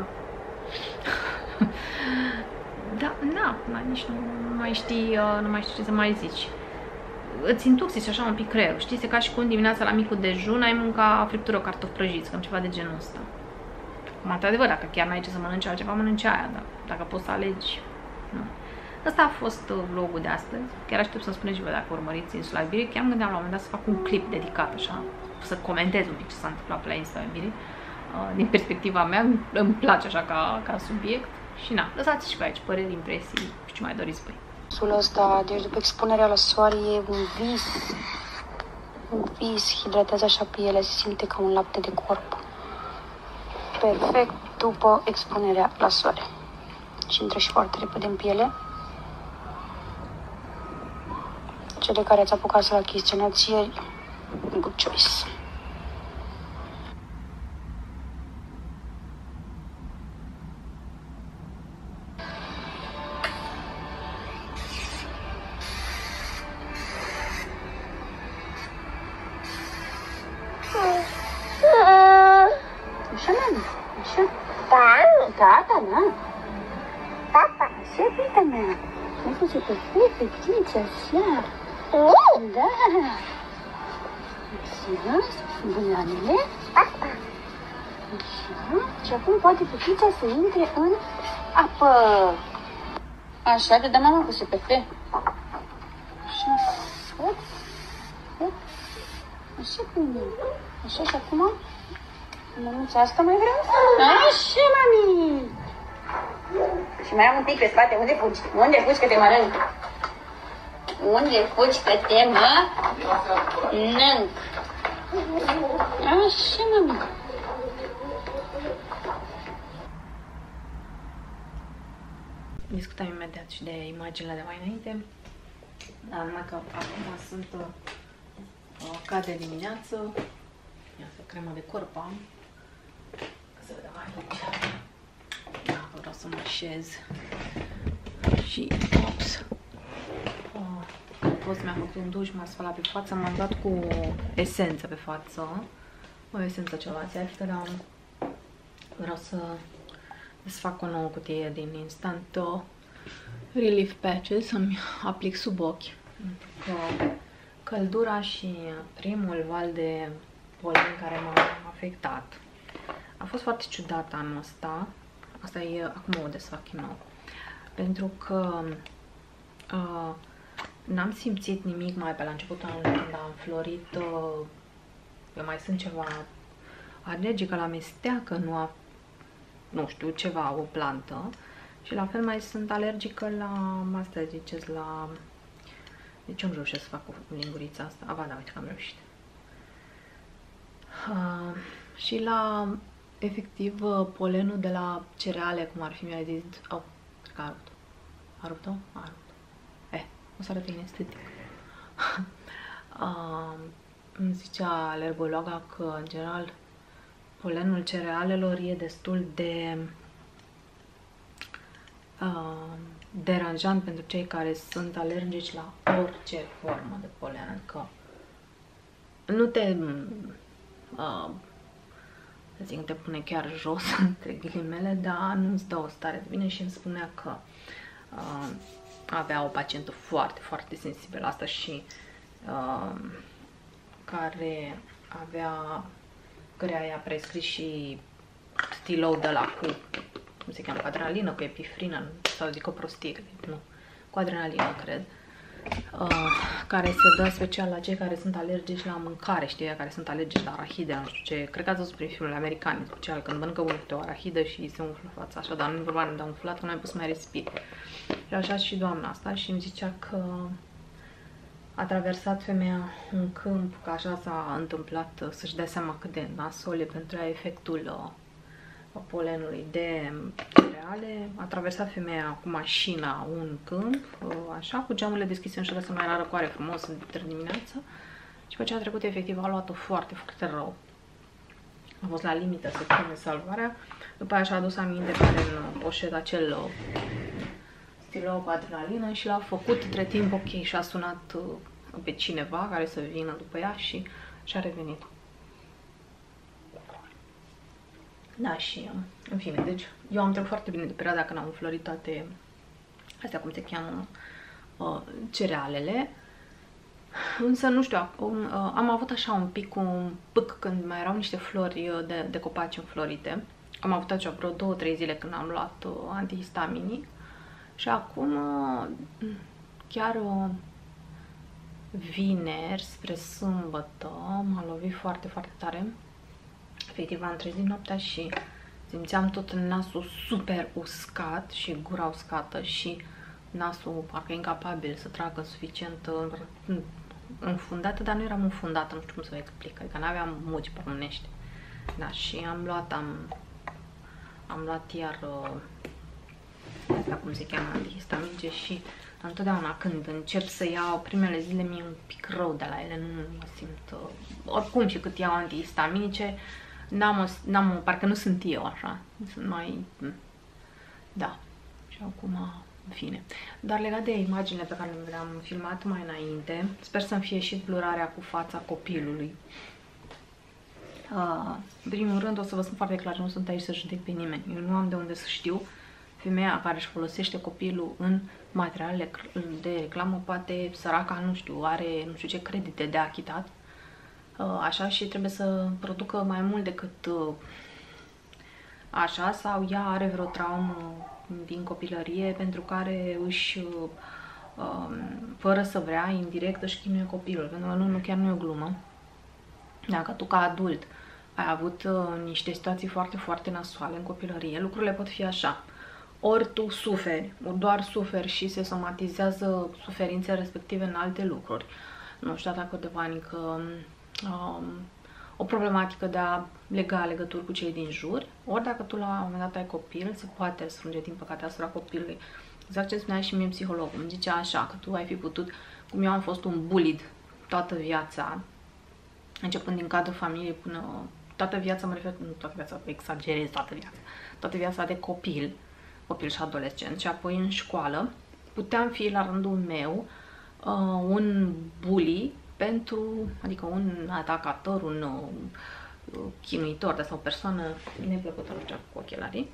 da, na, nici nu mai știi, nu mai știi ce să mai zici. Îți intoxici așa un pic creierul, știi? Se ca și cum dimineața la micul dejun ai mânca friptură, cartofi prăjiți, cam ceva de genul ăsta. Acum, într-adevăr, dacă chiar n-ai ce să mănânci altceva, mănânci aia, dar dacă poți să alegi, nu. Ăsta a fost vlogul de astăzi. Chiar aștept să-mi spuneți și voi dacă urmăriți Insula Iubirii. Chiar mă gândeam la un moment dat să fac un clip dedicat, așa, să comentez un pic ce s-a întâmplat pe la Insula Iubirii. Din perspectiva mea, îmi place așa ca, ca subiect. Și na, lăsați și pe aici păreri, impresii și ce mai doriți voi. Sul ăsta, deci după expunerea la soare e un vis. Un vis, hidratează așa pielea, se simte ca un lapte de corp. Perfect după expunerea la soare. Și intră și foarte repede în piele. Cele care ați apucat să-l achiziționați ieri, good choice. Așa, mami, așa. Tata, da? Papa, așa, fita mea. Nu face pe fetiță, așa. Da. Așa, bulanele. Papa. Așa, și acum poate fetița să intre în apă. Așa, te dă mama cu S P F. Așa, hop, hop. Așa, bine. Așa, și acum... Mănuța asta mai vreau? Așa, mami! Și mai am un pic pe spate. Unde fugi? Unde fugi că te mănânc? Unde fugi că te mănânc? Așa, mami! Discutam imediat și de imaginile de mai înainte. Dar numai că acum sunt uh, ca de dimineață. Iată, crema de corp am. Să vedem aici. Da, vreau să mă așez. Și, ops. Uh, post mi-a făcut un duș, m-a spălat pe față, m-am dat cu esență pe față. O esență ceva asiatică, dar vreau să desfac o nouă cutie din Instant Relief Patches, să-mi aplic sub ochi. Pentru că căldura și primul val de polen care m-a afectat a fost foarte ciudat anul ăsta. Asta e, acum o desfac din nou. Pentru că uh, n-am simțit nimic mai pe la începutul anului când am florit. Uh, eu mai sunt ceva alergică la mesteacă, nu a, nu știu, ceva, o plantă. Și la fel mai sunt alergică la, asta ziceți, la... De ce nu reușesc să fac cu lingurița asta? A, ba, da, uite că am reușit. Uh, și la, efectiv, polenul de la cereale, cum ar fi, mi-a zis, oh, cred că a rupt. A rupt-o? A rupt. Eh, o să arăt inestetic. uh, îmi zicea alergologa că, în general, polenul cerealelor e destul de uh, deranjant pentru cei care sunt alergici la orice formă de polen. Adică nu te... Uh, să zic, te pune chiar jos, între ghilimele, dar nu îți dă o stare de bine și îmi spunea că uh, avea o pacientă foarte, foarte sensibilă la asta și uh, care avea, căreia i-a prescris și stilou de la cu, cum se cheamă, cu adrenalină, cu epifrină, sau zic o prostie, nu, cu adrenalină, cred, uh, care se dă special la cei care sunt alergici la mâncare, știi, care sunt alergici la arahide, nu știu ce, cred că ați văzut prin filmele americane, special când mănâncă unul o arahidă și se umflă fața, așa, dar nu e vorba de umflat, că nu ai pus mai respiri. Și așa și doamna asta și îmi zicea că a traversat femeia un câmp, că așa s-a întâmplat, să-și dea seama cât de nasol e pentru ea efectul uh, polenului de cereale. A traversat femeia cu mașina un câmp, uh, așa, cu geamurile deschise în șură să mai era răcoare frumos în dimineață. Și pe ce a trecut, efectiv, a luat-o foarte, foarte rău. A fost la limită să prime salvarea. După aia și-a adus aminte că are în poșet acel uh, stilou cu adrenalină și l-a făcut între timp ok și a sunat uh, pe cineva care să vină după ea și și-a revenit. Da, și în fine, deci eu am trecut foarte bine de perioada când am înflorit toate astea, cum se cheamă, uh, cerealele. Însă, nu știu, acum, uh, am avut așa un pic un pâc când mai erau niște flori de, de copaci înflorite. Am avut așa vreo două, trei zile când am luat uh, antihistaminii. Și acum, uh, chiar uh, vineri spre sâmbătă, m-a lovit foarte, foarte tare. Efectiv, am trezit noaptea și simțeam tot nasul super uscat și gura uscată și nasul parcă incapabil să tragă suficient înfundată, dar nu eram înfundată, nu știu cum să vă explic, adică n-aveam muci pămânești. Da, și am luat, am, am luat iar asta, cum se cheamă, antihistaminice și întotdeauna când încep să iau primele zile mi-e un pic rău de la ele, nu mă simt, oricum și cât iau antihistaminice, n-am, n-am, parcă nu sunt eu așa, sunt mai, da, și acum, în fine. Dar legat de imaginile pe care le-am filmat mai înainte, sper să-mi fie și blurarea cu fața copilului. Uh, în primul rând, o să vă spun foarte clar, nu sunt aici să judec pe nimeni, eu nu am de unde să știu. Femeia care își folosește copilul în materialele de reclamă, poate săraca, nu știu, are nu știu ce credite de achitat, așa, și trebuie să producă mai mult decât așa, sau ea are vreo traumă din copilărie pentru care își, fără să vrea, indirect își chinuie copilul, pentru că nu, nu, chiar nu e o glumă. Dacă tu ca adult ai avut niște situații foarte, foarte nasoale în copilărie, lucrurile pot fi așa. Ori tu suferi, ori doar suferi și se somatizează suferințele respective în alte lucruri. Nu știu, dacă de panică, um, o problematică de a lega legături cu cei din jur, ori dacă tu la un moment dat ai copil, se poate strânge din păcate asupra copilului. Exact ce spunea și mie psihologul, îmi zicea așa, că tu ai fi putut, cum eu am fost un bullied toată viața, începând din cadrul familiei până, toată viața, mă refer, nu toată viața, exagerez toată viața, toată viața de copil, copil și adolescent, și apoi în școală, puteam fi la rândul meu uh, un bully pentru, adică un atacator, un uh, chinuitor, de sau o persoană neplăcută cu ochelarii,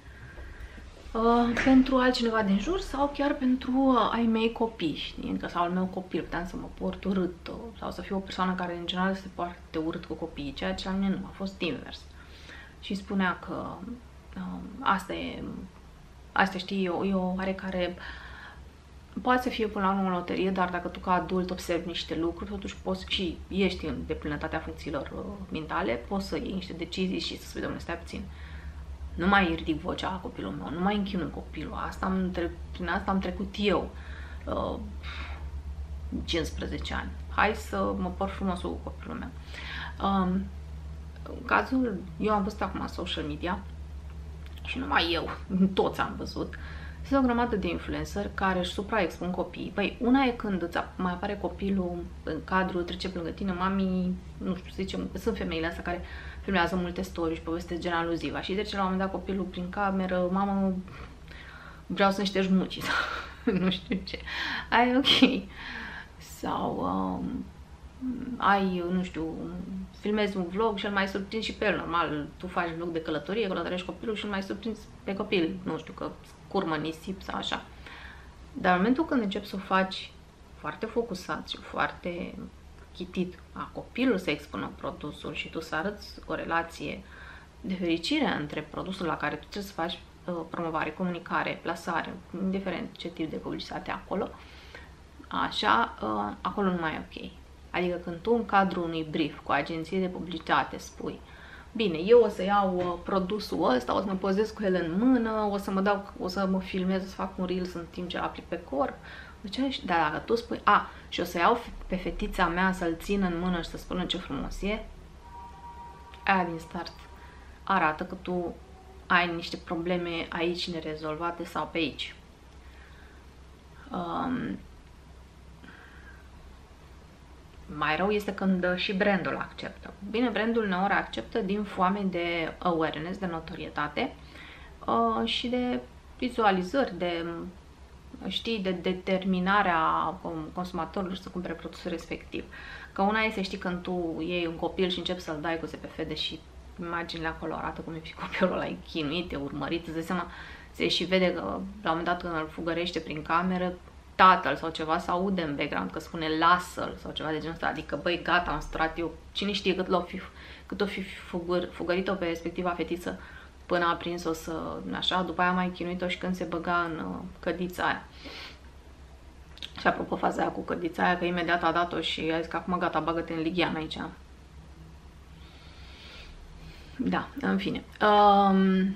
uh, pentru altcineva din jur sau chiar pentru uh, ai mei copii, știi? Adică, sau al meu copil, puteam să mă port urât uh, sau să fiu o persoană care în general se poartă urât cu copiii, ceea ce la mine nu, a fost invers. Și spunea că uh, asta e Asta, știi, e o, e o oarecare, poate să fie până la urmă o loterie, dar dacă tu ca adult observi niște lucruri, totuși poți și ești în deplinătatea funcțiilor uh, mentale, poți să iei niște decizii și să spui, domnule, stai puțin, nu mai ridic vocea la copilul meu, nu mai închinui copilul, asta am prin asta am trecut eu uh, cincisprezece ani, hai să mă port frumos cu copilul meu. Um, în cazul, eu am văzut acum social media, și numai eu, toți am văzut, sunt o grămadă de influenceri care își supraexpun copiii. Păi, una e când îți mai apare copilul în cadru, trece pe lângă tine, mami, nu știu, să zicem, sunt femeile astea care filmează multe story și povestesc gen aluziva și trece la un moment dat copilul prin cameră, mamă, vreau să-mi ștergi mucii sau nu știu ce. Ai ok. Sau um, ai, nu știu, filmezi un vlog și îl mai surprinzi și pe el, normal, tu faci vlog de călătorie, călătorești copilul și îl mai surprinzi pe copil, nu știu, că curmă nisip sau așa. Dar în momentul când începi să o faci foarte focusat și foarte chitit, a copilul să expună produsul și tu să arăți o relație de fericire între produsul la care tu trebuie să faci uh, promovare, comunicare, plasare, indiferent ce tip de publicitate acolo, așa, uh, acolo nu mai e ok. Adică când tu în cadrul unui brief cu agenție de publicitate spui, bine, eu o să iau uh, produsul ăsta, o să mă pozez cu el în mână, o să mă dau, o să mă filmez, să fac un reel în timp ce îl aplic pe corp. Deci, dar dacă tu spui, a, și o să iau pe fetița mea să-l țin în mână și să spună ce frumos e, aia din start arată că tu ai niște probleme aici nerezolvate sau pe aici. Um, mai rău este când și brandul acceptă. Bine, brandul uneori acceptă din foame de awareness, de notorietate uh, și de vizualizări, de, știi, de determinarea consumatorilor să cumpere produsul respectiv. Că una e să știi când tu iei un copil și începi să-l dai cu S P F, deși imaginile acolo arată cum e și copilul ăla, e chinuit, e urmărit, îți dai seama, se și vede că la un moment dat când îl fugărește prin cameră, tatăl sau ceva se aude în background că spune lasă-l sau ceva de genul ăsta, adică băi gata, am strat eu, cine știe cât l-o fi, cât o fi fugăr, fugărit-o pe respectiva fetiță până a prins-o să, așa, după aia mai chinuit-o și când se băga în uh, cădița aia. Și apropo faza aia cu cădița aia, că imediat a dat-o și a zis că acum gata, bagă-te în lighean aici. Da, în fine. Um,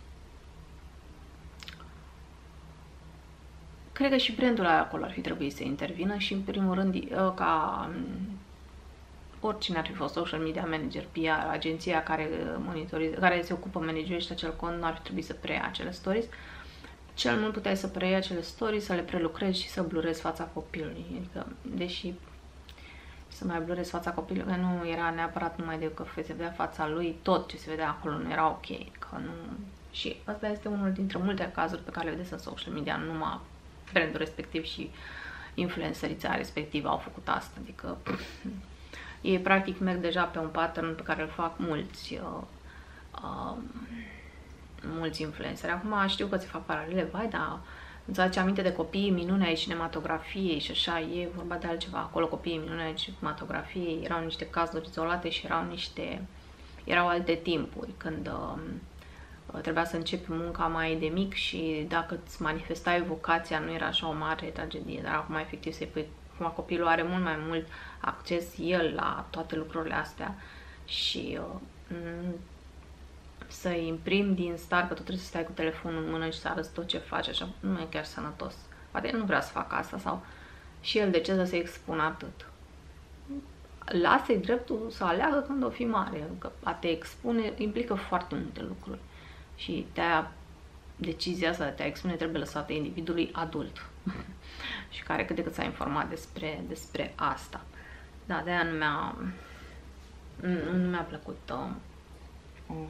cred că și brandul ăla acolo ar fi trebuit să intervină și, în primul rând, ca oricine ar fi fost social media manager, P R, agenția care monitorizează, care se ocupă, managerește acel cont, nu ar fi trebuit să preia acele stories. Cel mult puteai să preiei acele stories, să le prelucrezi și să blurezi fața copilului. Adică, deși să mai blurezi fața copilului, că nu era neapărat numai de că se vedea fața lui, tot ce se vedea acolo nu era ok. Că nu... Și asta este unul dintre multe cazuri pe care le vedeți în social media, numai brandul respectiv și influencerița respectivă au făcut asta. Adică ei practic merg deja pe un pattern pe care îl fac mulți uh, uh, mulți influenceri. Acum știu că se fac paralele, vai, dar îți aduce aminte de copiii minune ai cinematografiei și așa, e vorba de altceva. Acolo copiii minune ai cinematografiei erau niște cazuri izolate și erau niște, erau alte timpuri, când uh, trebuia să începi munca mai de mic și dacă îți manifestai vocația nu era așa o mare tragedie, dar acum efectiv se pui, acum copilul are mult mai mult acces el la toate lucrurile astea și uh, să imprimi din start că tu trebuie să stai cu telefonul în mână și să arăți tot ce faci, așa, nu e chiar sănătos. Poate el nu vrea să facă asta sau și el de ce să se expună atât. Lasă-i dreptul să aleagă când o fi mare, că a te expune implică foarte multe lucruri și de-aia decizia asta de a te expune trebuie lăsată individului adult și care cât de cât s-a informat despre, despre asta. Da, de-aia nu mi-a nu, nu mi-a plăcut uh, uh,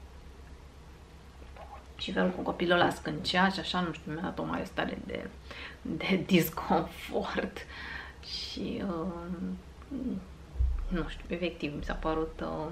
și felul cu copilul ăla scâncea și așa, nu știu, mi-a dat o mare stare de, de disconfort și uh, nu știu, efectiv mi s-a părut uh,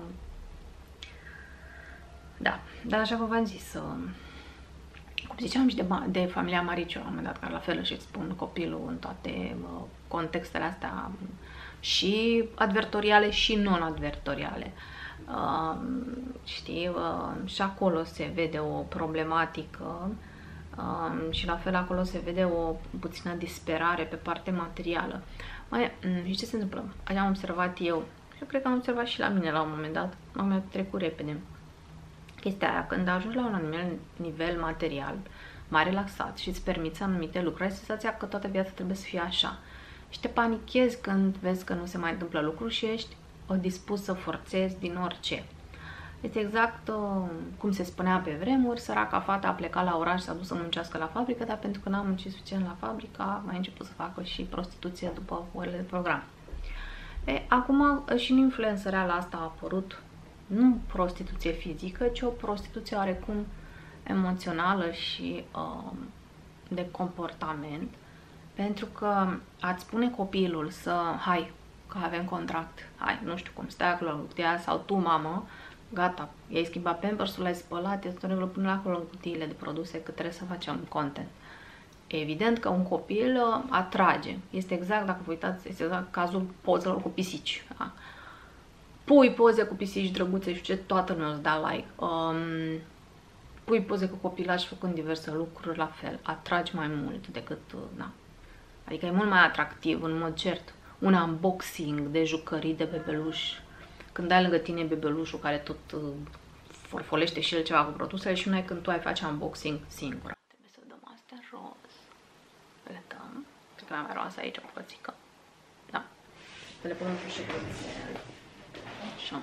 da, dar așa cum v-am zis, uh, cum ziceam și de, de familia Mariciu la un moment dat, care la fel își expun copilul în toate uh, contextele astea și advertoriale și non-advertoriale. Uh, știi, uh, și acolo se vede o problematică uh, și la fel acolo se vede o puțină disperare pe partea materială. Mai, și ce se întâmplă? Așa am observat eu, și eu cred că am observat și la mine la un moment dat, am trecut repede. Chestia aia, când ajungi la un anumit nivel material, mai relaxat și îți permiți anumite lucruri, ai senzația că toată viața trebuie să fie așa. Și te panichezi când vezi că nu se mai întâmplă lucruri și ești dispus să forțezi din orice. Este exact uh, cum se spunea pe vremuri, săraca fata a plecat la oraș, s-a dus să muncească la fabrică, dar pentru că n-a muncit suficient la fabrică, a mai început să facă și prostituție după orele de program. E, acum și în influențăreala asta a apărut nu prostituție fizică, ci o prostituție oarecum emoțională și uh, de comportament, pentru că ați spune copilul să, hai, că avem contract, hai, nu știu cum, stai acolo în cutia sau tu, mamă, gata, i-ai schimbat pampersul, l-ai spălat, e tot regulă până acolo în cutiile de produse, că trebuie să facem content. Evident că un copil uh, atrage. Este exact, dacă vă uitați, este exact cazul pozelor cu pisici. Da? Pui poze cu pisici drăguțe și ce, toată lumea îți da like. Um, pui poze cu copilași făcând diverse lucruri, la fel. Atragi mai mult decât, uh, da. Adică e mult mai atractiv, în mod cert. Un unboxing de jucării de bebeluș. Când ai lângă tine bebelușul care tot uh, forfolește și el ceva cu produsele și nu ai când tu ai face unboxing singură. Trebuie să dăm astea roz. Le dăm. Cred că am mai roasă aici, bucățică. Da. Să le punem într-o șeculițel. Așa.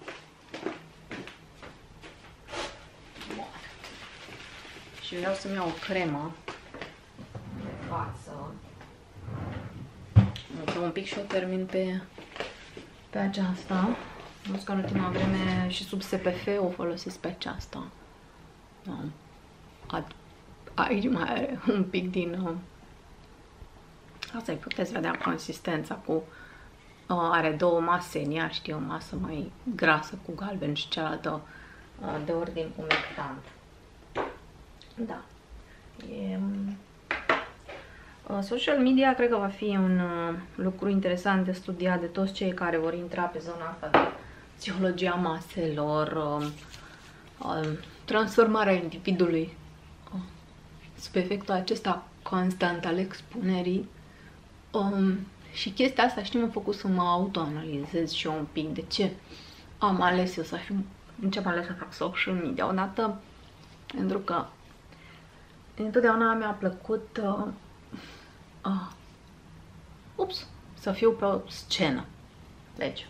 Bun. Și vreau să-mi iau o cremă de față. Mă un pic și o termin pe, pe aceasta. Nu că în ultima vreme și sub S P F o folosesc pe aceasta. Da. Aici mai are un pic din... Asta îi puteți vedea consistența cu... Uh, are două mase în ea, știi, o masă mai grasă cu galben și cealaltă uh, de ordin umectant. Da. E... Uh, social media cred că va fi un uh, lucru interesant de studiat de toți cei care vor intra pe zona asta de psihologia maselor, uh, uh, transformarea individului uh, sub efectul acesta constant al expunerii. Um, și chestia asta, știi, m-a făcut să mă autoanalizez și eu un pic de ce am ales eu să fiu, în ce am ales să fac social media. Odată, pentru că întotdeauna mi-a plăcut uh, uh, ups, să fiu pe o scenă. Deci,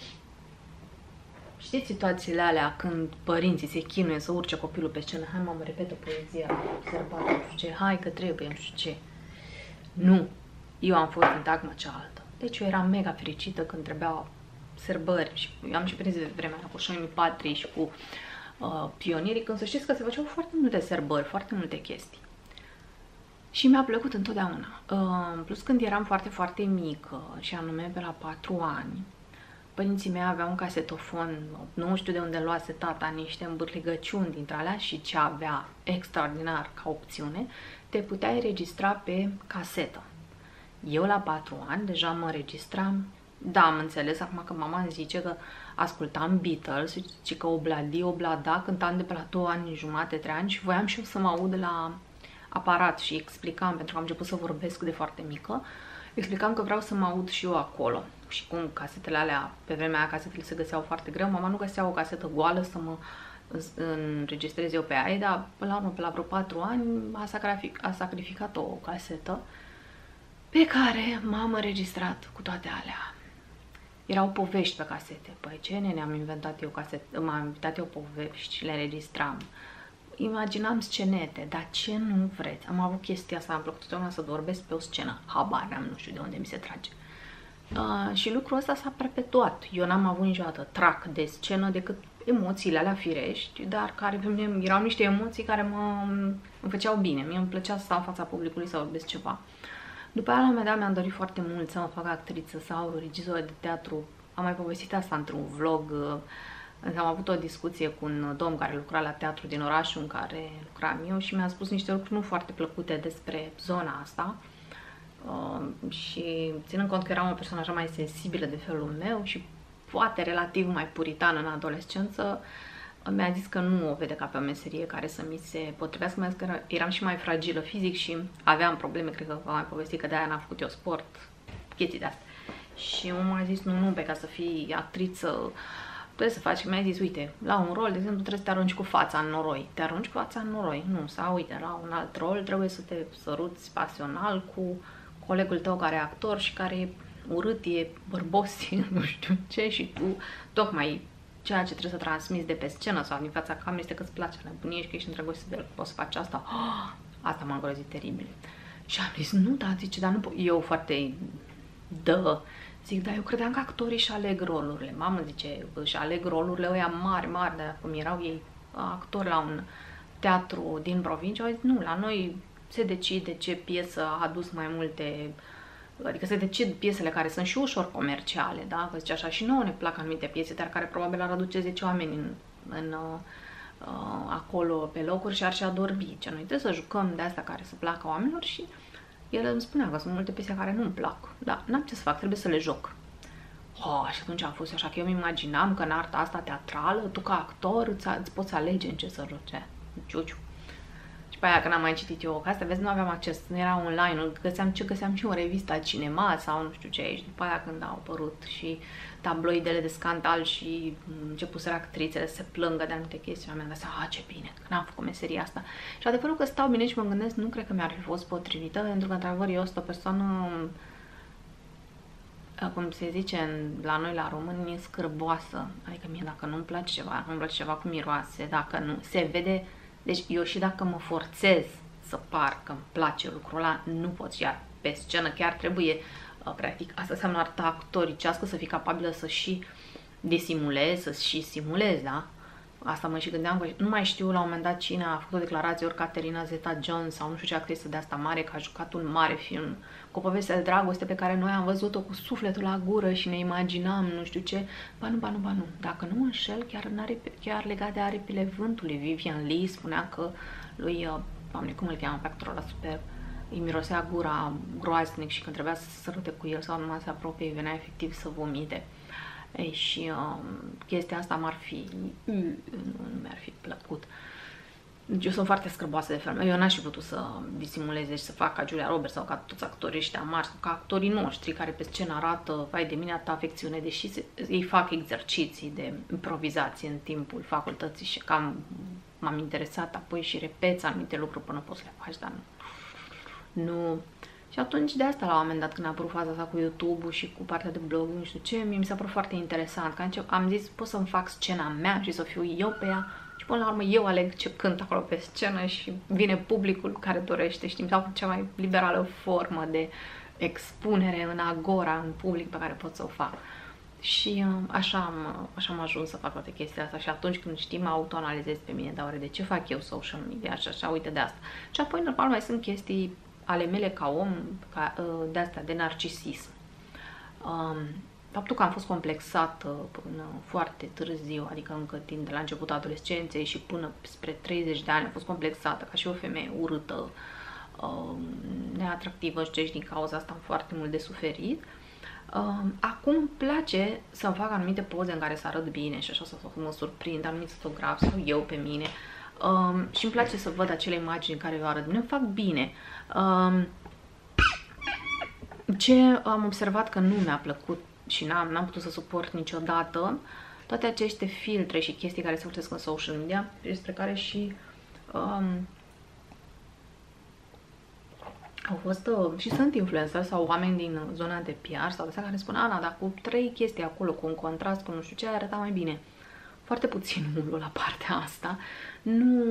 știți situațiile alea când părinții se chinuie să urce copilul pe scenă? Hai, mamă, repetă poezia, sărbată, nu știu ce, hai că trebuie, nu știu ce. Nu. Eu am fost în tagma cealaltă. Deci eu eram mega fericită când trebuia sărbări și eu am și prins de vremea cu Șoimi Patri și cu uh, pionierii, când să știți că se făceau foarte multe sărbări, foarte multe chestii. Și mi-a plăcut întotdeauna. Uh, în plus, când eram foarte, foarte mică, și anume pe la patru ani, părinții mei aveau un casetofon, nu știu de unde luase tata, niște îmbârligăciuni dintre alea și ce avea extraordinar ca opțiune, te puteai înregistra pe casetă. Eu la patru ani deja mă înregistram, da, am înțeles acum că mama îmi zice că ascultam Beatles și că obladi, oblada, cântam de pe la două ani jumate, trei ani și voiam și eu să mă aud la aparat și explicam, pentru că am început să vorbesc de foarte mică, explicam că vreau să mă aud și eu acolo. Și cum casetele alea, pe vremea aia casetele se găseau foarte greu, mama nu găsea o casetă goală să mă înregistrez eu pe aia, dar până la urmă, pe la vreo patru ani, a, sacrific, a sacrificat o casetă pe care m-am înregistrat cu toate alea. Erau povești pe casete. Păi ce nene, am inventat eu casete, m-am inventat eu povești și le înregistram. Imaginam scenete, dar ce nu vreți? Am avut chestia asta, am plăcut totdeauna să vorbesc pe o scenă. Habar n-am, nu știu de unde mi se trage. Uh, și lucrul ăsta s-a perpetuat. Eu n-am avut niciodată trac de scenă decât emoțiile alea firești, dar care pe mine erau niște emoții care mă, îmi făceau bine. Mie îmi plăcea să stau în fața publicului să vorbesc ceva. După aia, la un moment dat, mi-am dorit foarte mult să mă fac actriță sau regizoră de teatru. Am mai povestit asta într-un vlog. Am avut o discuție cu un domn care lucra la teatru din orașul în care lucram eu și mi-a spus niște lucruri nu foarte plăcute despre zona asta. Uh, și ținând cont că eram o persoană așa mai sensibilă de felul meu și poate relativ mai puritană în adolescență, mi-a zis că nu o vede ca pe o meserie care să mi se potrivească, mai zis că eram și mai fragilă fizic și aveam probleme, cred că v-am mai povestit că de-aia n-am făcut eu sport, chestii de-astea. Și omul a zis, nu, nu, pe ca să fii actriță, trebuie să faci, mi-a zis, uite, la un rol, de exemplu, trebuie să te arunci cu fața în noroi. Te arunci cu fața în noroi, nu, sau uite, la un alt rol trebuie să te săruți pasional cu colegul tău care e actor și care e urât, e bărbos, nu știu ce, și tu tocmai ceea ce trebuie să transmiți de pe scenă sau din fața camerei este că îți place la nebunie și că ești îndrăgostit de el, poți să faci asta. Oh, asta m-a îngrozit teribil. Și am zis, nu, da, zice, dar nu pot. Eu foarte dă. Zic, dar eu credeam că actorii își aleg rolurile. Mamă, zice, își aleg rolurile ăia mari, mari, dar cum erau ei actori la un teatru din provincie, au zis, nu, la noi se decide ce piesă a adus mai multe, adică se decid piesele care sunt și ușor comerciale, da? Că zice așa, și nouă ne plac anumite piese, dar care probabil ar aduce zece oameni în, în, uh, acolo pe locuri și ar și adormi. Ce noi trebuie să jucăm de asta care să placă oamenilor și el îmi spunea că sunt multe piese care nu-mi plac. Dar n-am ce să fac, trebuie să le joc. Oh, și atunci am fost așa că eu îmi imaginam că în arta asta teatrală, tu ca actor îți, îți poți alege în ce să joci. Ciuciu. Și pe aia când am mai citit eu, că asta, vezi, nu aveam acces, nu era online, nu găseam ce găseam și în revista Cinema sau nu știu ce aici. După aia când au apărut și tabloidele de scandal și începuseră actrițele să se plângă de anumite chestii, mi-am dat seama, a, ce bine, că n-am făcut meseria asta. Și adevărul că stau bine și mă gândesc, nu cred că mi-ar fi fost potrivită, pentru că, într-adevăr, eu sunt o persoană, cum se zice la noi la români, scârboasă. Adică mie dacă nu-mi place ceva, dacă nu-mi place ceva cu miroase, dacă nu se vede. Deci eu și dacă mă forțez să par că îmi place lucrul ăla, nu pot. Iar pe scenă chiar trebuie, practic, asta înseamnă arta actoricească, să fii capabilă să și disimulezi, să și simulezi, da? Asta mă și gândeam, că nu mai știu la un moment dat cine a făcut o declarație, ori Catherine Zeta-Jones sau nu știu ce actriță de asta mare, că a jucat un mare film cu o poveste de dragoste pe care noi am văzut-o cu sufletul la gură și ne imaginam, nu știu ce. Ba nu, ba nu, ba nu. Dacă nu mă înșel, chiar, în aripi, chiar legat de aripile vântului, Vivian Lee spunea că lui, doamne, cum îl cheamă pe actorul ăla super, îi mirosea gura groaznic și când trebuia să se sărute cu el sau numai să se apropie, îi venea efectiv să vomite. Ei, și um, chestia asta m-ar fi, nu, nu mi-ar fi plăcut. Deci eu sunt foarte scârboasă de film. Eu n-aș fi putut să disimulez, deci să fac ca Julia Roberts sau ca toți actorii ăștia mari, sau ca actorii noștri care pe scenă arată, vai de mine, atâta afecțiune, deși se, ei fac exerciții de improvizație în timpul facultății și cam m-am interesat apoi și repeți anumite lucruri până poți să le faci, dar nu. nu. Și atunci de asta la un moment dat când a apărut faza asta cu YouTube-ul și cu partea de blog, nu știu ce, mie mi s-a părut foarte interesant, că am zis pot să-mi fac scena mea și să fiu eu pe ea și până la urmă eu aleg ce cânt acolo pe scenă și vine publicul care dorește, știi, mi s-a făcut cea mai liberală formă de expunere în agora, în public pe care pot să o fac. Și așa am, așa am ajuns să fac toate chestia asta și atunci când știi, mă autoanalizez pe mine, dar oare de ce fac eu social media și așa, uite de asta. Și apoi normal mai sunt chestii ale mele ca om, ca, de asta, de narcisism. Faptul că am fost complexată până foarte târziu, adică încă timp de la începutul adolescenței și până spre treizeci de ani am fost complexată ca și o femeie urâtă, neatractivă și deci din cauza asta am foarte mult de suferit. Acum îmi place să fac anumite poze în care să arăt bine și așa să mă surprind anumiți fotografi sau eu pe mine. Um, și îmi place să văd acele imagini în care eu arăt bine, îmi fac bine. Um, ce am observat că nu mi-a plăcut și n-am putut să suport niciodată, toate aceste filtre și chestii care se folosesc în social media, despre care și um, au fost uh, și sunt influencer sau oameni din zona de P R sau de asta care spun, Ana, dar cu trei chestii acolo, cu un contrast, cu nu știu ce, arăta mai bine. Foarte puțin umblă la partea asta. Nu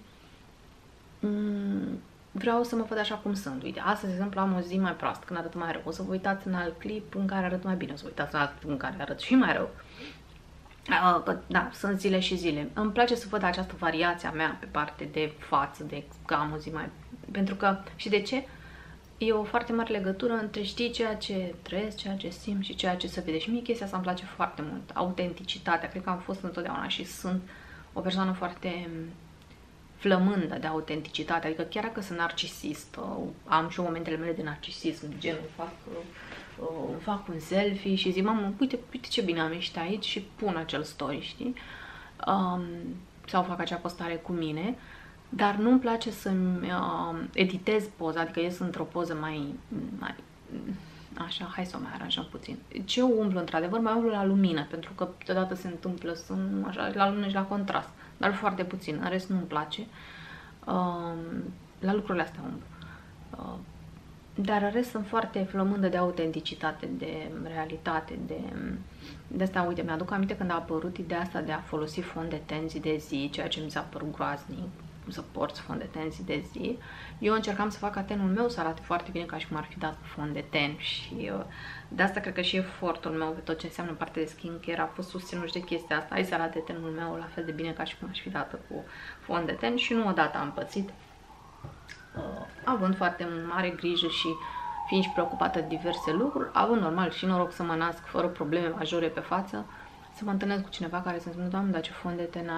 mm, vreau să mă văd așa cum sunt. Uite, astăzi, de exemplu, am o zi mai proastă, când arăt mai rău. O să vă uitați în alt clip în care arăt mai bine, o să vă uitați în alt clip în care arăt și mai rău. Uh, da, sunt zile și zile. Îmi place să văd această variație a mea pe parte de față, de că am o zi mai... Pentru că, și de ce? E o foarte mare legătură între știi ceea ce trăiesc, ceea ce simt și ceea ce se vede. Și mie chestia asta îmi place foarte mult. Autenticitatea. Cred că am fost întotdeauna și sunt o persoană foarte flămândă de autenticitate. Adică chiar dacă sunt narcisist, am și momentele mele de narcisism, genul fac, fac un selfie și zic, mamă, uite, uite ce bine am ieșit aici și pun acel story, știi? Um, sau fac acea postare cu mine. Dar nu-mi place să-mi uh, editez poza, adică ies într-o poză mai, mai... Așa, hai să o mai aranjăm puțin. Ce eu umblu, într-adevăr, mai umblu la lumină, pentru că deodată se întâmplă să așa, la lumină și la contrast, dar foarte puțin, în rest nu-mi place. Uh, la lucrurile astea umblu. Uh, dar în rest sunt foarte flămândă de autenticitate, de realitate, de... De asta, uite, mi-aduc aminte când a apărut ideea asta de a folosi fond de ten zi de zi, ceea ce mi s-a părut groaznic, să porți fond de ten zi de zi. Eu încercam să fac ca tenul meu să arate foarte bine ca și cum ar fi dat fond de ten și uh, de asta cred că și efortul meu pe tot ce înseamnă parte de skincare a fost susținut de chestia asta. Hai să arate tenul meu la fel de bine ca și cum aș fi dată cu fond de ten și nu odată am pățit. Uh, având foarte mare grijă și fiind și preocupată de diverse lucruri, având normal și noroc să mă nasc fără probleme majore pe față, să mă întâlnesc cu cineva care să-mi spună, Doamne, dar ce fond de ten ai?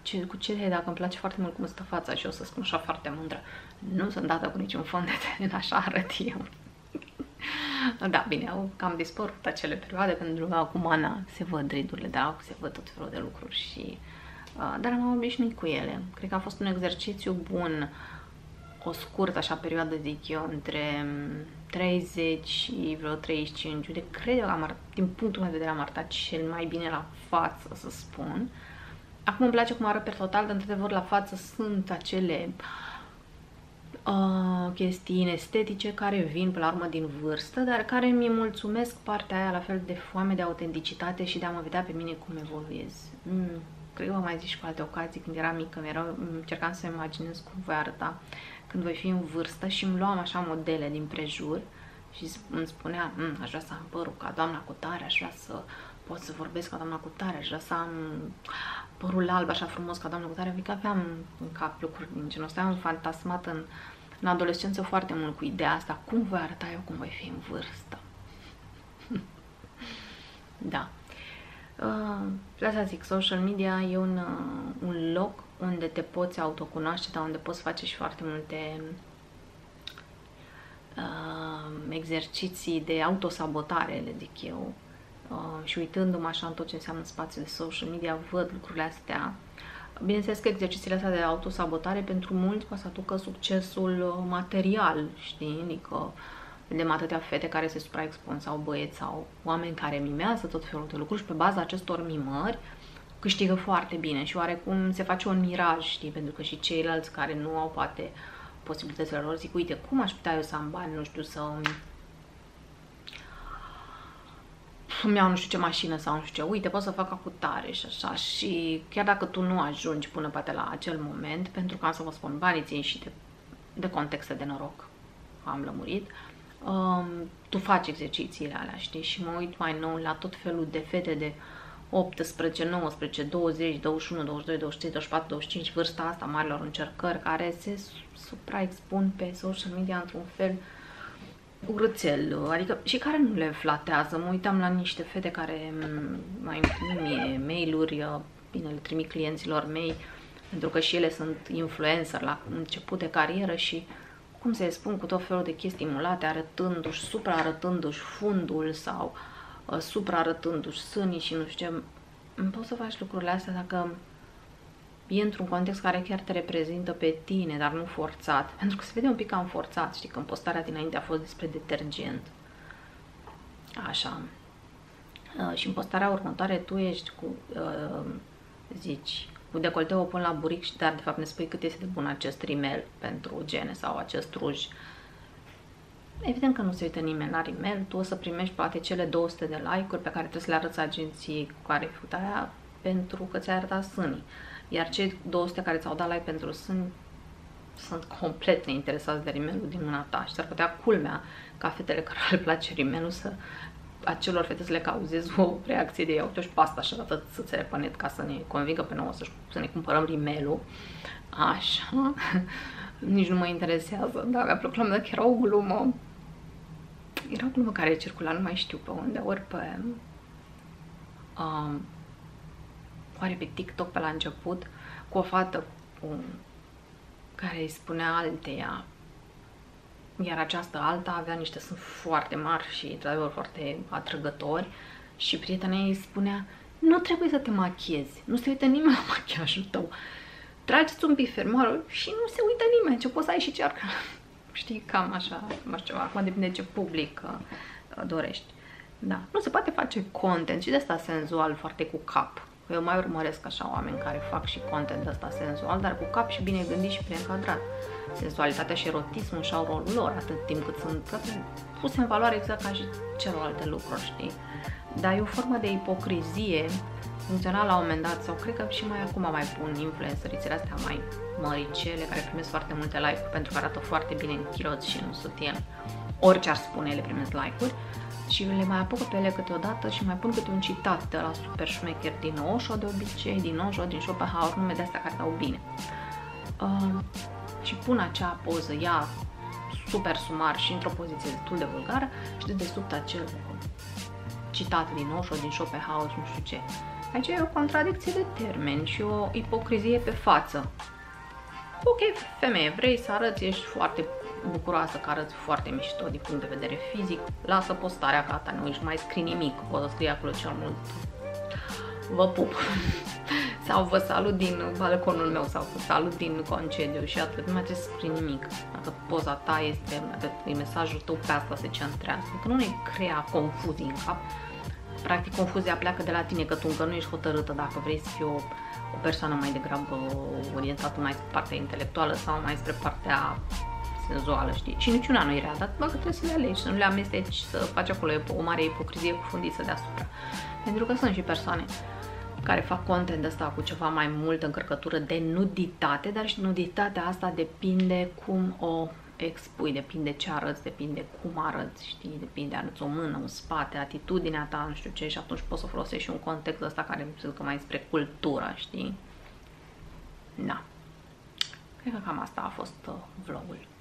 ce, cu ce dacă îmi place foarte mult cum stă fața și o să spun așa foarte mândră. Nu sunt dată cu niciun fond de ten, așa arăt eu. Da, bine, au cam dispărut acele perioade, pentru că acum, Ana, se văd ridurile, dar se văd tot felul de lucruri și... Uh, dar am obișnuit cu ele. Cred că a fost un exercițiu bun, o scurtă așa perioadă, zic eu, între treizeci și vreo treizeci și cinci, de cred că am arătat, din punctul meu de vedere am arătat cel mai bine la față, să spun. Acum îmi place cum arăt per total, dar într-adevăr la față sunt acele uh, chestii estetice care vin pe la urmă din vârstă, dar care mi mulțumesc partea aia la fel de foame de autenticitate și de a mă vedea pe mine cum evoluez. Mm, cred că vă mai zic și cu alte ocazii, când eram mică, încercam să imaginez cum voi arăta când voi fi în vârstă și îmi luam așa modele din prejur și îmi spunea, aș vrea să am părul ca doamna cu tare, aș vrea să pot să vorbesc ca doamna cu tare, aș vrea să am părul alb așa frumos ca doamna cu tare, adică aveam în cap lucruri din genul ăsta, am fantasmat în, în adolescență foarte mult cu ideea asta, cum voi arăta eu, cum voi fi în vârstă. Da. Uh, de asta zic, social media e un, uh, un loc unde te poți autocunoaște, dar unde poți face și foarte multe uh, exerciții de autosabotare, le zic eu. Uh, și uitându-mă așa în tot ce înseamnă spațiul de social media, văd lucrurile astea. Bineînțeles că exercițiile astea de autosabotare pentru mulți poate să aducă succesul material, știi? Adică vedem atâtea fete care se supraexpun sau băieți sau oameni care mimează tot felul de lucruri și pe baza acestor mimări câștigă foarte bine și oarecum se face un miraj, știi? Pentru că și ceilalți care nu au poate posibilitățile lor zic, uite, cum aș putea eu să am bani, nu știu, să îmi iau nu știu ce mașină sau nu știu ce, uite, pot să fac acutare și așa, și chiar dacă tu nu ajungi până poate la acel moment, pentru că am să vă spun, banii țin și de, de contexte de noroc, am lămurit, um, tu faci exercițiile alea, știi, și mă uit mai nou la tot felul de fete de optsprezece, nouăsprezece, douăzeci, douăzeci și unu, douăzeci și doi, douăzeci și trei, douăzeci și patru, douăzeci și cinci, vârsta asta marilor încercări, care se supraexpun pe social media într-un fel urâțel, adică și care nu le flatează. Mă uitam la niște fete care mai îmi mie mail-uri, bine, le trimit clienților mei, pentru că și ele sunt influencer la început de carieră și, cum să-i spun, cu tot felul de chestii stimulate, arătându-și, supra-arătându-și fundul sau uh, supra-arătându-și sânii și nu știu ce. Poți să faci lucrurile astea dacă e într-un context care chiar te reprezintă pe tine, dar nu forțat. Pentru că se vede un pic cam forțat, știi, că în postarea dinainte a fost despre detergent. Așa. Uh, și în postarea următoare tu ești cu, uh, zici, cu decolteul până la buric, dar de fapt ne spui cât este de bun acest rimel pentru gene sau acest ruj. Evident că nu se uită nimeni la rimel, tu o să primești poate cele două sute de like-uri pe care trebuie să le arăți agenției cu care ai făcut aia pentru că ți-ai arătat sânii. Iar cei două sute care ți-au dat like pentru sâni sunt complet neinteresați de rimelul din mâna ta și s-ar putea culmea ca fetele care le place rimelul să acelor fete să le cauzezi o reacție de iau și pe asta și atât să-ți pe net ca să ne convingă pe nouă să, să ne cumpărăm rimelul. Așa. Nici nu mă interesează, dar mi-a plăcut la mine că era o glumă. Era o glumă care circula, nu mai știu pe unde, ori pe... Um, oare pe TikTok pe la început, cu o fată cu, care îi spunea alteia, iar această alta avea niște sâni foarte mari și, într-adevăr, foarte atrăgători și prietena ei îi spunea, nu trebuie să te machiezi, nu se uită nimeni la machiajul tău, trageți un pic fermoarul și nu se uită nimeni, ce poți să ai și cearcă. Știi, cam așa, cam ceva, acum depinde ce public uh, dorești. Da, nu se poate face content și de asta senzual foarte cu cap. Eu mai urmăresc așa oameni care fac și content de ăsta senzual, dar cu cap și bine gândit și bine încadrat. Senzualitatea și erotismul și-au rolul lor, atât timp cât sunt puse în valoare exact ca și celelalte lucruri, știi? Dar e o formă de ipocrizie funcționa la un moment dat, sau cred că și mai acum mai pun influencerițele astea mai măricele, care primesc foarte multe like-uri pentru că arată foarte bine în chiloți și în sutien. Orice ar spune, le primesc like-uri. Și le mai apucă pe ele câteodată și mai pun câte un citat de la super șmecher din Osho de obicei, din Osho, din Schopenhauer, nume de astea care dau bine. Uh, și pun acea poză, ea super sumar și într-o poziție destul de vulgară și de desubt acel citat din Osho, din Schopenhauer, nu știu ce. Aici e o contradicție de termeni și o ipocrizie pe față. Ok, femeie, vrei să arăți, ești foarte bucuroasă că arăți foarte mișto din punct de vedere fizic, lasă postarea, gata, nu își mai scrie nimic, poți să scrie acolo cel mult vă pup sau vă salut din balconul meu sau vă salut din concediu și atât, nu mai trebuie să scrie nimic. Dacă poza ta este, dacă mesajul tău pe asta se centrează, că nu ne crea confuzii în cap. Practic confuzia pleacă de la tine, că tu încă nu ești hotărâtă dacă vrei să fii o, o persoană mai degrabă orientată mai spre partea intelectuală sau mai spre partea senzuală, știi? Și niciuna nu e rea, dar bă, că trebuie să le alegi, să nu le amesteci, să faci acolo o mare ipocrizie cu fundiță deasupra. Pentru că sunt și persoane care fac content de asta cu ceva mai multă încărcătură de nuditate, dar și nuditatea asta depinde cum o expui, depinde ce arăți, depinde cum arăți, știi, depinde, arăți o mână, un spate, atitudinea ta, nu știu ce, și atunci poți să folosești și un context ăsta care se ducă mai spre cultură, știi? Da. Cred că cam asta a fost uh, vlogul.